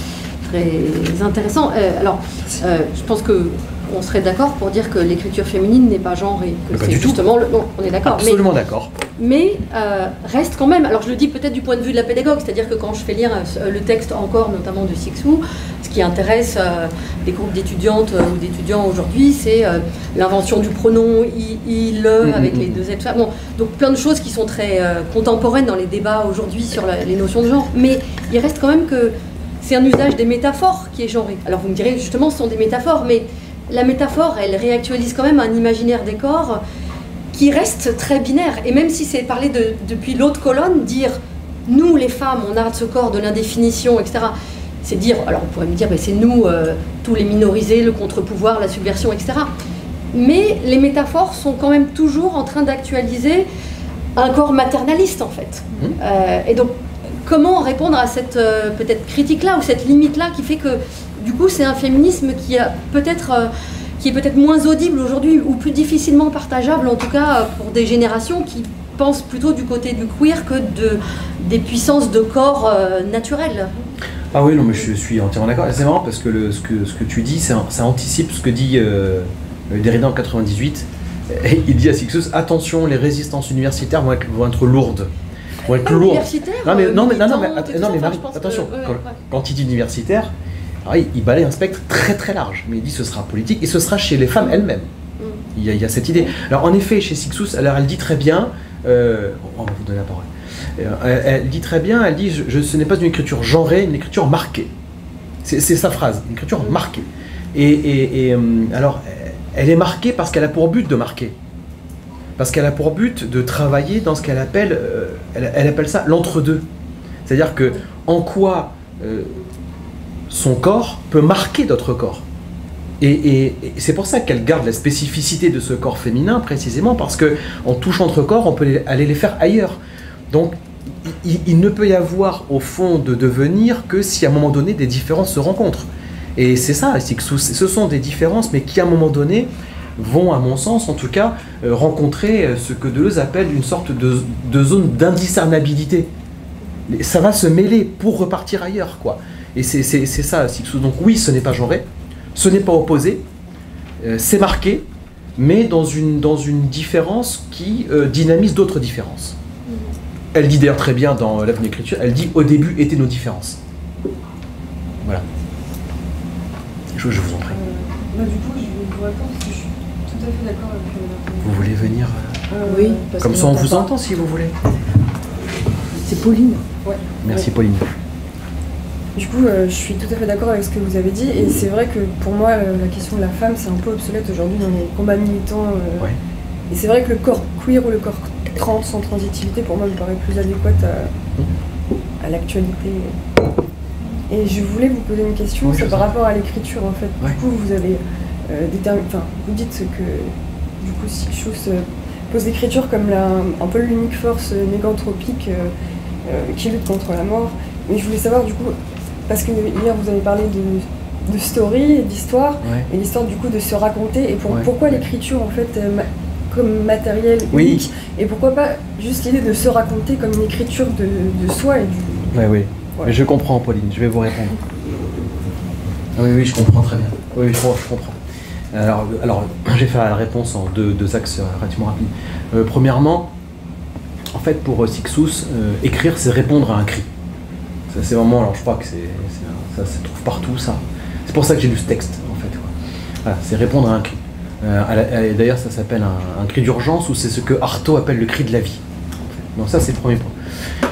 [SPEAKER 6] très intéressant. Alors, je pense qu'on serait d'accord pour dire que l'écriture féminine n'est pas genrée. Que
[SPEAKER 5] pas
[SPEAKER 6] c'est
[SPEAKER 5] du tout.
[SPEAKER 6] Justement, non, on est d'accord.
[SPEAKER 5] Absolument d'accord.
[SPEAKER 6] Mais reste quand même, alors je le dis peut-être du point de vue de la pédagogue, c'est-à-dire que quand je fais lire le texte encore, notamment de Cixous, ce qui intéresse des groupes d'étudiantes ou d'étudiants aujourd'hui, c'est l'invention du pronom il, avec les 2 êtres. Bon, donc plein de choses qui sont très contemporaines dans les débats aujourd'hui sur les notions de genre. Mais il reste quand même que c'est un usage des métaphores qui est genré. Alors vous me direz, justement, ce sont des métaphores, mais la métaphore, elle réactualise quand même un imaginaire des corps qui reste très binaire. Et même si c'est parlé depuis l'autre colonne, dire nous les femmes, on arrête ce corps de l'indéfinition, etc. C'est dire, alors on pourrait me dire, ben, c'est nous, tous les minorisés, le contre-pouvoir, la subversion, etc. Mais les métaphores sont quand même toujours en train d'actualiser un corps maternaliste, en fait. Et donc, comment répondre à cette peut-être critique-là ou cette limite-là qui fait que, du coup, c'est un féminisme qui a peut-être... qui est peut-être moins audible aujourd'hui, ou plus difficilement partageable, en tout cas pour des générations qui pensent plutôt du côté du queer que des puissances de corps naturelles.
[SPEAKER 5] Ah oui, non, mais je suis entièrement d'accord. C'est marrant parce que ce que tu dis, ça anticipe ce que dit Derrida en 98. Et il dit à Cixous, attention, les résistances universitaires vont être lourdes. Vont être lourdes. Non, mais Marie, attention, quand il dit universitaire, alors, il balaye un spectre très très large, mais il dit que ce sera politique et ce sera chez les femmes elles-mêmes. Il y a cette idée. Alors en effet, chez Cixous, alors elle dit très bien, on va vous donner la parole, elle dit très bien, elle dit ce n'est pas une écriture genrée, une écriture marquée. C'est sa phrase, une écriture marquée. Alors elle est marquée parce qu'elle a pour but de marquer. Parce qu'elle a pour but de travailler dans ce qu'elle appelle, elle appelle ça l'entre-deux. C'est-à-dire que en quoi son corps peut marquer d'autres corps. Et c'est pour ça qu'elle garde la spécificité de ce corps féminin, précisément, parce qu'en touchant entre corps, on peut aller les faire ailleurs. Donc, il ne peut y avoir, au fond, de devenir que si, à un moment donné, des différences se rencontrent. Et c'est ça, ce sont des différences, mais qui, à un moment donné, vont, à mon sens, en tout cas, rencontrer ce que Deleuze appelle une sorte de zone d'indiscernabilité. Ça va se mêler pour repartir ailleurs, quoi. Et c'est ça, Cixous. Donc oui, ce n'est pas genré, ce n'est pas opposé, c'est marqué, mais dans une différence qui dynamise d'autres différences. Elle dit d'ailleurs très bien dans l'Avenue d'écriture, elle dit « au début étaient nos différences ». Voilà. Je vous en prie.
[SPEAKER 7] Du coup, je vais vous répondre parce que je suis tout à fait d'accord avec
[SPEAKER 5] Vous voulez venir
[SPEAKER 1] oui.
[SPEAKER 5] Comme ça on vous entend si vous voulez.
[SPEAKER 1] C'est Pauline.
[SPEAKER 7] Ouais.
[SPEAKER 5] Merci Pauline.
[SPEAKER 7] Du coup, je suis tout à fait d'accord avec ce que vous avez dit, et c'est vrai que pour moi, la question de la femme, c'est un peu obsolète aujourd'hui dans les combats militants.
[SPEAKER 5] Ouais.
[SPEAKER 7] Et c'est vrai que le corps queer ou le corps trans sans transitivité, pour moi, me paraît plus adéquat à l'actualité. Et je voulais vous poser une question,
[SPEAKER 5] oui,
[SPEAKER 7] c'est par rapport à l'écriture, en fait.
[SPEAKER 5] Ouais.
[SPEAKER 7] Du coup, vous avez vous dites que, du coup, Cixous pose l'écriture comme un peu l'unique force néganthropique qui lutte contre la mort. Mais je voulais savoir, du coup, parce que hier vous avez parlé de story et d'histoire,
[SPEAKER 5] ouais.
[SPEAKER 7] Et l'histoire du coup de se raconter, et
[SPEAKER 5] Ouais.
[SPEAKER 7] pourquoi l'écriture en fait comme matériel unique, et pourquoi pas juste l'idée de se raconter comme une écriture de soi et du...
[SPEAKER 5] Oui.
[SPEAKER 7] Voilà.
[SPEAKER 5] Mais je comprends Pauline, je vais vous répondre.
[SPEAKER 2] Oui, oui, je comprends très bien.
[SPEAKER 5] Oui, je comprends. Alors je vais faire la réponse en deux axes relativement rapides. Premièrement, en fait, pour Sixous, écrire, c'est répondre à un cri. Ça, c'est vraiment, alors je crois que ça se trouve partout, ça. C'est pour ça que j'ai lu ce texte, en fait. Quoi. Voilà, c'est répondre à un cri. D'ailleurs, ça s'appelle un cri d'urgence, ou c'est ce que Artaud appelle le cri de la vie. Donc ça, c'est le premier point.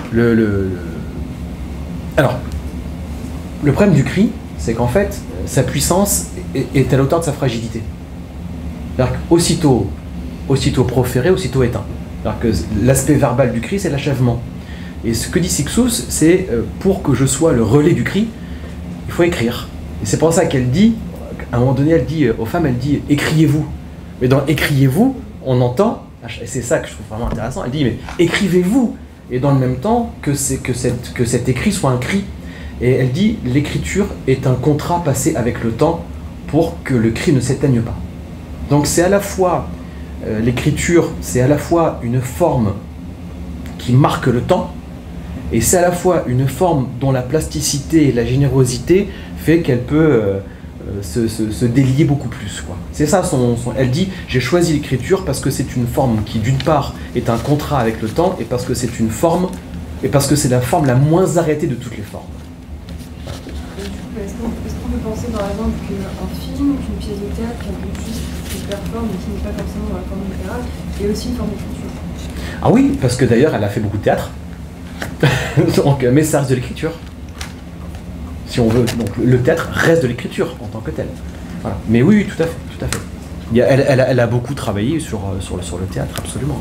[SPEAKER 5] Alors, le problème du cri, c'est qu'en fait, sa puissance est à l'auteur de sa fragilité. C'est-à-dire qu'aussitôt proféré, aussitôt éteint. C'est-à-dire que l'aspect verbal du cri, c'est l'achèvement. Et ce que dit Sixous, c'est pour que je sois le relais du cri, il faut écrire. Et c'est pour ça qu'elle dit, à un moment donné, elle dit aux femmes, elle dit écriez-vous. Mais dans écriez-vous, on entend, et c'est ça que je trouve vraiment intéressant, elle dit mais écrivez-vous. Et dans le même temps que cet écrit soit un cri. Et elle dit l'écriture est un contrat passé avec le temps pour que le cri ne s'éteigne pas. Donc c'est à la fois l'écriture, c'est à la fois une forme qui marque le temps, et c'est à la fois une forme dont la plasticité et la générosité fait qu'elle peut se délier beaucoup plus. C'est ça elle dit j'ai choisi l'écriture parce que c'est une forme qui d'une part est un contrat avec le temps, et parce que c'est une forme, et parce que c'est la forme la moins arrêtée de toutes les formes.
[SPEAKER 7] Est-ce qu'on peut penser par exemple qu'un film, qu'une pièce de théâtre qui implique juste une performance, mais qui n'est pas forcément dans la forme littérale, est aussi une forme d'écriture?
[SPEAKER 5] Ah oui, parce que d'ailleurs elle a fait beaucoup de théâtre. Donc, mais ça reste de l'écriture. Si on veut, donc le théâtre reste de l'écriture en tant que tel. Voilà. Mais oui, tout à fait, tout à fait. Elle a beaucoup travaillé sur le théâtre, absolument.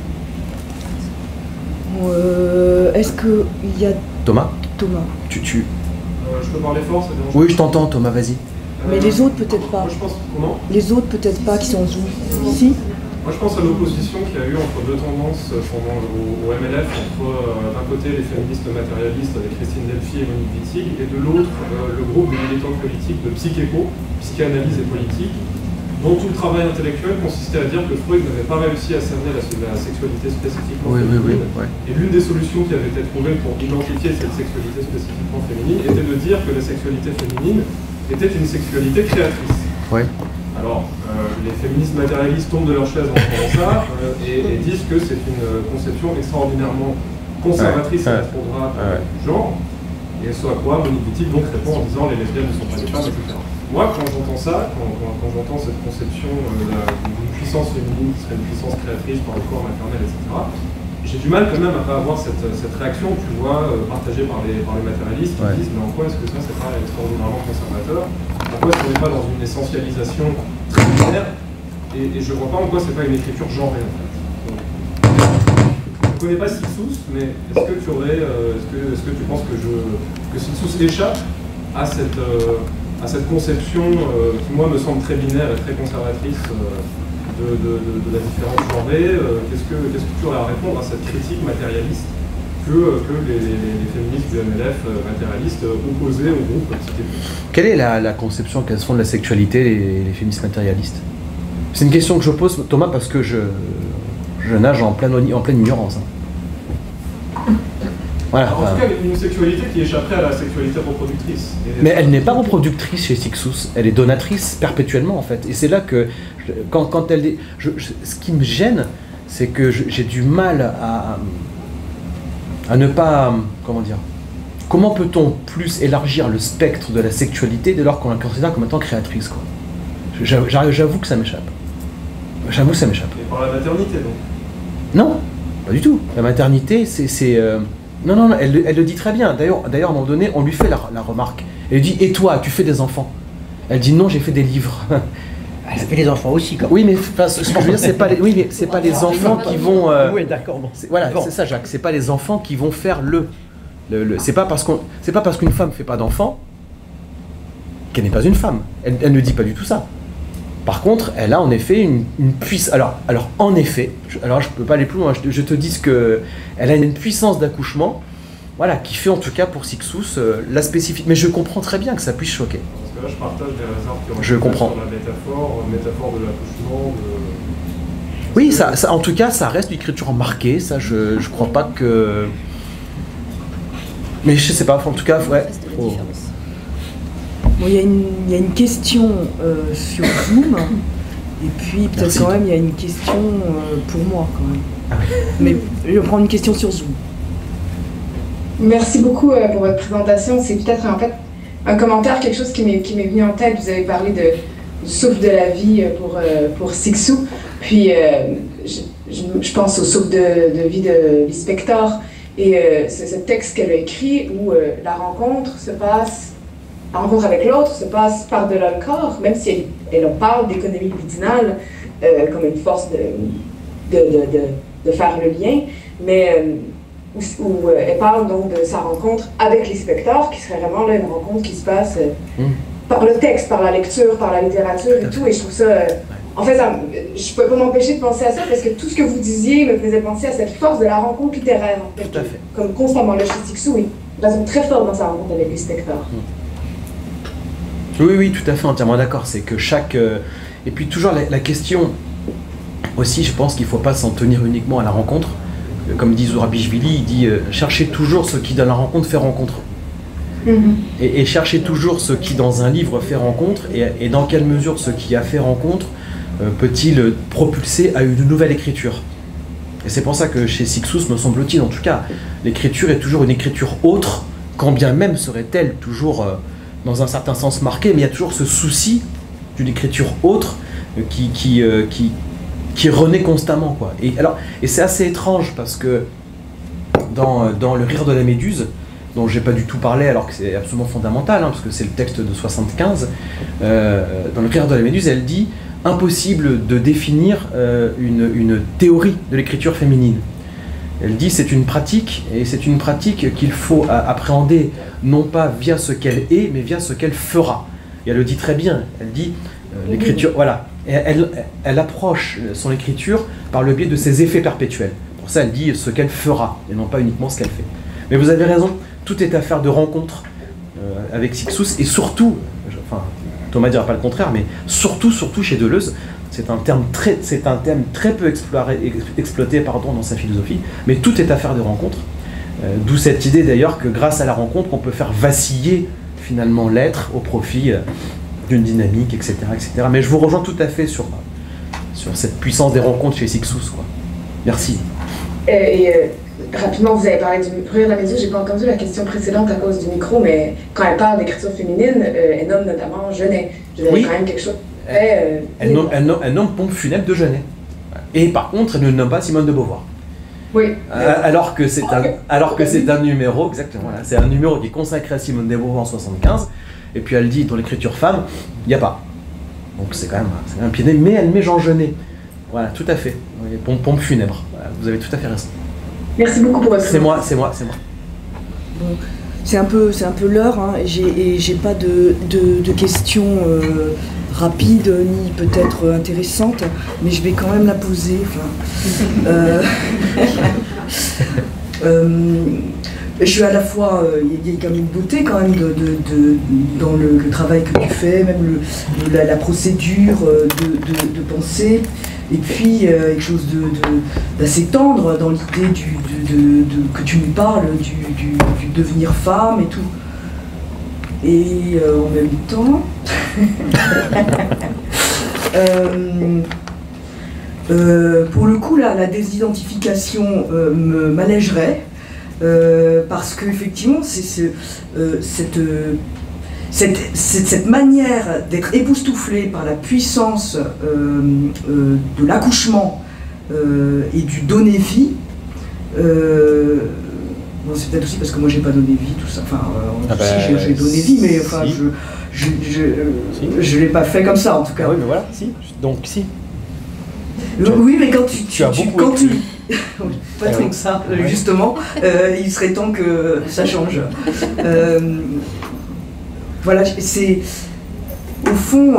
[SPEAKER 1] Est-ce qu'il y a...
[SPEAKER 5] Thomas,
[SPEAKER 1] Tu...
[SPEAKER 8] Je peux parler fort, ça dérange?
[SPEAKER 5] Oui, je t'entends, Thomas, vas-y.
[SPEAKER 1] Mais les autres peut-être pas.
[SPEAKER 8] Moi je pense... Comment?
[SPEAKER 1] Les autres peut-être pas qui sont en Zoom. Si.
[SPEAKER 8] Moi je pense à l'opposition qu'il y a eu entre deux tendances au MLF, entre d'un côté les féministes matérialistes avec Christine Delphi et Monique Wittig, et de l'autre le groupe des militants politiques de Psychéco, psychanalyse et politique, dont tout le travail intellectuel consistait à dire que Freud n'avait pas réussi à cerner la sexualité spécifiquement féminine. Et l'une des solutions qui avait été trouvée pour identifier cette sexualité spécifiquement féminine était de dire que la sexualité féminine était une sexualité créatrice.
[SPEAKER 5] Ouais.
[SPEAKER 8] Alors, les féministes matérialistes tombent de leur chaise en entendant ça et disent que c'est une conception extraordinairement conservatrice et rétrograde du genre. Et ce à quoi Monique Wittig donc répond en disant les lesbiennes ne sont pas des femmes, etc. Moi, quand j'entends ça, quand j'entends cette conception d'une puissance féminine qui serait une puissance créatrice par le corps maternel, etc., j'ai du mal quand même à pas avoir cette réaction, tu vois, partagée par les matérialistes qui disent mais en quoi est-ce que ça c'est pas extraordinairement conservateur? En quoi est-ce qu'on n'est pas dans une essentialisation très binaire? Et je vois pas en quoi c'est pas une écriture genrée en fait. Donc, je ne connais pas Sixous, mais est-ce que tu aurais, est-ce que tu penses que Sixous échappe à cette conception qui moi me semble très binaire et très conservatrice de la différence genrée? Qu'est-ce que tu aurais à répondre à cette critique matérialiste que les féministes du MLF matérialistes opposaient au groupe Psychéco?
[SPEAKER 5] Quelle est la conception qu'elles font de la sexualité, les féministes matérialistes? C'est une question que je pose, Thomas, parce que je nage en pleine ignorance. Voilà.
[SPEAKER 8] Alors, en tout cas, une sexualité qui échapperait à la sexualité reproductrice.
[SPEAKER 5] Mais elle n'est pas reproductrice chez Sixous, elle est donatrice perpétuellement en fait. Et c'est là que, quand elle est... ce qui me gêne, c'est que j'ai du mal à ne pas... Comment dire? Comment peut-on plus élargir le spectre de la sexualité dès lors qu'on la considère comme étant créatrice, quoi? J'avoue que ça m'échappe. J'avoue que ça m'échappe.
[SPEAKER 8] Et par la maternité, donc?
[SPEAKER 5] Non, pas du tout. La maternité, c'est... Non, elle le dit très bien. D'ailleurs, à un moment donné, on lui fait la remarque. Elle dit « Et toi, tu fais des enfants ?» Elle dit « Non, j'ai fait des livres. »
[SPEAKER 9] Elle fait des enfants aussi, quand même.
[SPEAKER 5] Oui, mais ce que je veux dire, c'est pas les enfants qui vont...
[SPEAKER 9] Oui, d'accord. Bon.
[SPEAKER 5] Voilà, c'est ça, Jacques. C'est pas les enfants qui vont faire c'est pas parce qu'une femme fait pas d'enfants qu'elle n'est pas une femme. Elle ne dit pas du tout ça. Par contre, elle a en effet une puissance. Alors en effet, je peux pas aller plus loin. Je te dis que elle a une puissance d'accouchement, voilà, qui fait en tout cas pour Sixous la spécifique. Mais je comprends très bien que ça puisse choquer.
[SPEAKER 8] Parce que là, je partage des réserves qui ont
[SPEAKER 5] Je comprends.
[SPEAKER 8] sur la métaphore de l'accouchement.
[SPEAKER 5] Oui, ça, en tout cas, ça reste une écriture marquée. Ça, je crois pas que. Mais je sais pas. En tout cas, ouais.
[SPEAKER 1] Bon, il y a une question sur Zoom, et puis peut-être quand même il y a une question pour moi quand même.
[SPEAKER 5] Ah oui.
[SPEAKER 1] Mais je vais prendre une question sur Zoom.
[SPEAKER 10] Merci beaucoup pour votre présentation. C'est peut-être en fait un commentaire, quelque chose qui m'est venu en tête. Vous avez parlé du souffle de la vie pour Sixou. Puis je pense au souffle de vie de Lispector. Et c'est ce texte qu'elle a écrit où la rencontre avec l'autre se passe par-delà le corps, même si elle en parle d'économie libidinale comme une force de faire le lien, mais où elle parle donc de sa rencontre avec Lispector, qui serait vraiment là une rencontre qui se passe par le texte, par la lecture, par la littérature et tout, et je trouve ça... En fait, je ne pouvais pas m'empêcher de penser à ça parce que tout ce que vous disiez me faisait penser à cette force de la rencontre littéraire, en fait.
[SPEAKER 5] Tout à fait.
[SPEAKER 10] Comme constamment, là, chez Sixou, oui. Une raison très forte dans sa rencontre avec Lispector.
[SPEAKER 5] Oui, tout à fait, entièrement d'accord. C'est que chaque... Et puis toujours la question aussi, je pense qu'il ne faut pas s'en tenir uniquement à la rencontre. Comme dit Zurabichvili, il dit cherchez toujours ce qui dans la rencontre fait rencontre. Et cherchez toujours ce qui dans un livre fait rencontre, et dans quelle mesure ce qui a fait rencontre peut-il propulser à une nouvelle écriture. Et c'est pour ça que chez Sixous, me semble-t-il en tout cas, l'écriture est toujours une écriture autre, quand bien même serait-elle toujours dans un certain sens marquée, mais il y a toujours ce souci d'une écriture autre qui renaît constamment, quoi. Et c'est assez étrange parce que dans Le Rire de la Méduse, dont j'ai pas du tout parlé alors que c'est absolument fondamental, parce que c'est le texte de 75, dans Le Rire de la Méduse, elle dit « Impossible de définir une théorie de l'écriture féminine ». Elle dit c'est une pratique, et c'est une pratique qu'il faut appréhender non pas via ce qu'elle est, mais via ce qu'elle fera. Et elle le dit très bien, elle dit l'écriture, voilà, et elle approche son écriture par le biais de ses effets perpétuels. Pour ça elle dit ce qu'elle fera, et non pas uniquement ce qu'elle fait. Mais vous avez raison, tout est affaire de rencontre avec Sixous, et surtout, enfin Thomas dira pas le contraire, mais surtout chez Deleuze, c'est un thème très peu exploité dans sa philosophie, mais tout est affaire de rencontre. D'où cette idée d'ailleurs que grâce à la rencontre, on peut faire vaciller finalement l'être au profit d'une dynamique, etc., etc. Mais je vous rejoins tout à fait sur cette puissance des rencontres chez Sixous, quoi. Merci.
[SPEAKER 10] Rapidement, vous avez parlé du Rire de la Méduse, j'ai pas entendu la question précédente à cause du micro, mais quand elle parle d'écriture féminine, elle nomme notamment Genet. Oui. Quand même quelque chose.
[SPEAKER 5] Elle nomme Pompe funèbre de Genet. Et par contre, elle ne nomme pas Simone de Beauvoir.
[SPEAKER 10] Oui.
[SPEAKER 5] Alors que c'est un numéro, exactement, voilà, c'est un numéro qui est consacré à Simone de Beauvoir en 75, et puis elle dit dans l'écriture femme, il n'y a pas. Donc c'est quand même un pied, mais elle met Jean Genet. Voilà, tout à fait. Pompe funèbre. Voilà, vous avez tout à fait raison.
[SPEAKER 10] Merci beaucoup pour votre
[SPEAKER 5] C'est moi.
[SPEAKER 1] Bon, c'est un peu l'heure, hein, et j'ai pas de questions rapides ni peut-être intéressantes, mais je vais quand même la poser. Je suis à la fois, il y a quand même une beauté quand même dans le travail que tu fais, même la procédure de pensée. Et puis, quelque chose d'assez tendre dans l'idée que tu nous parles du devenir femme et tout. Et en même temps, pour le coup, la désidentification m'allégerait, parce qu'effectivement, c'est cette manière d'être époustouflé par la puissance de l'accouchement et du donner vie, bon, c'est peut-être aussi parce que moi j'ai pas donné vie, tout ça, enfin j'ai donné vie, mais enfin si. je l'ai pas fait comme ça en tout cas.
[SPEAKER 5] Ah oui, mais voilà, si, donc si.
[SPEAKER 1] Oui, mais quand tu pas
[SPEAKER 5] tant
[SPEAKER 1] que ça, justement, il serait temps que ça change. Voilà, c'est au fond,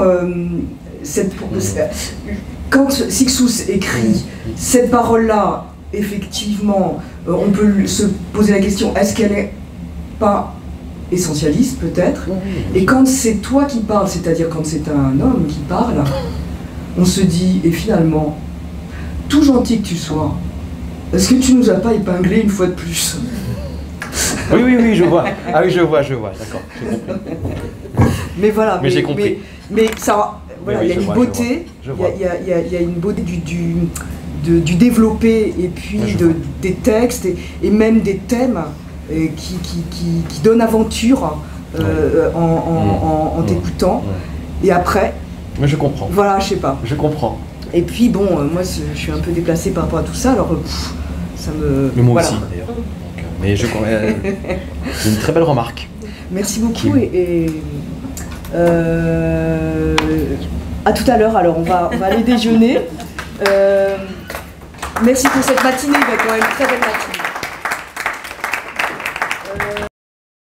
[SPEAKER 1] quand Sixous écrit cette parole-là, effectivement, on peut se poser la question, est-ce qu'elle n'est pas essentialiste, peut-être? Et quand c'est toi qui parles, c'est-à-dire quand c'est un homme qui parle, on se dit, et finalement, tout gentil que tu sois, est-ce que tu nous as pas épinglé une fois de plus?
[SPEAKER 5] Oui, je vois. Ah oui, je vois, d'accord. J'ai compris.
[SPEAKER 1] Mais voilà.
[SPEAKER 5] Mais j'ai compris.
[SPEAKER 1] Mais ça, voilà, il y a une beauté. Il y a une beauté du développé et puis des textes et même des thèmes qui donnent aventure en t'écoutant. Et après.
[SPEAKER 5] Mais je comprends.
[SPEAKER 1] Voilà, je sais pas.
[SPEAKER 5] Je comprends.
[SPEAKER 1] Et puis bon, moi je suis un peu déplacée par rapport à tout ça, alors ça me.
[SPEAKER 5] Mais moi aussi d'ailleurs. Mais c'est une très belle remarque.
[SPEAKER 1] Merci beaucoup et à tout à l'heure. Alors on va aller déjeuner. Merci pour cette matinée, quand même très belle matinée.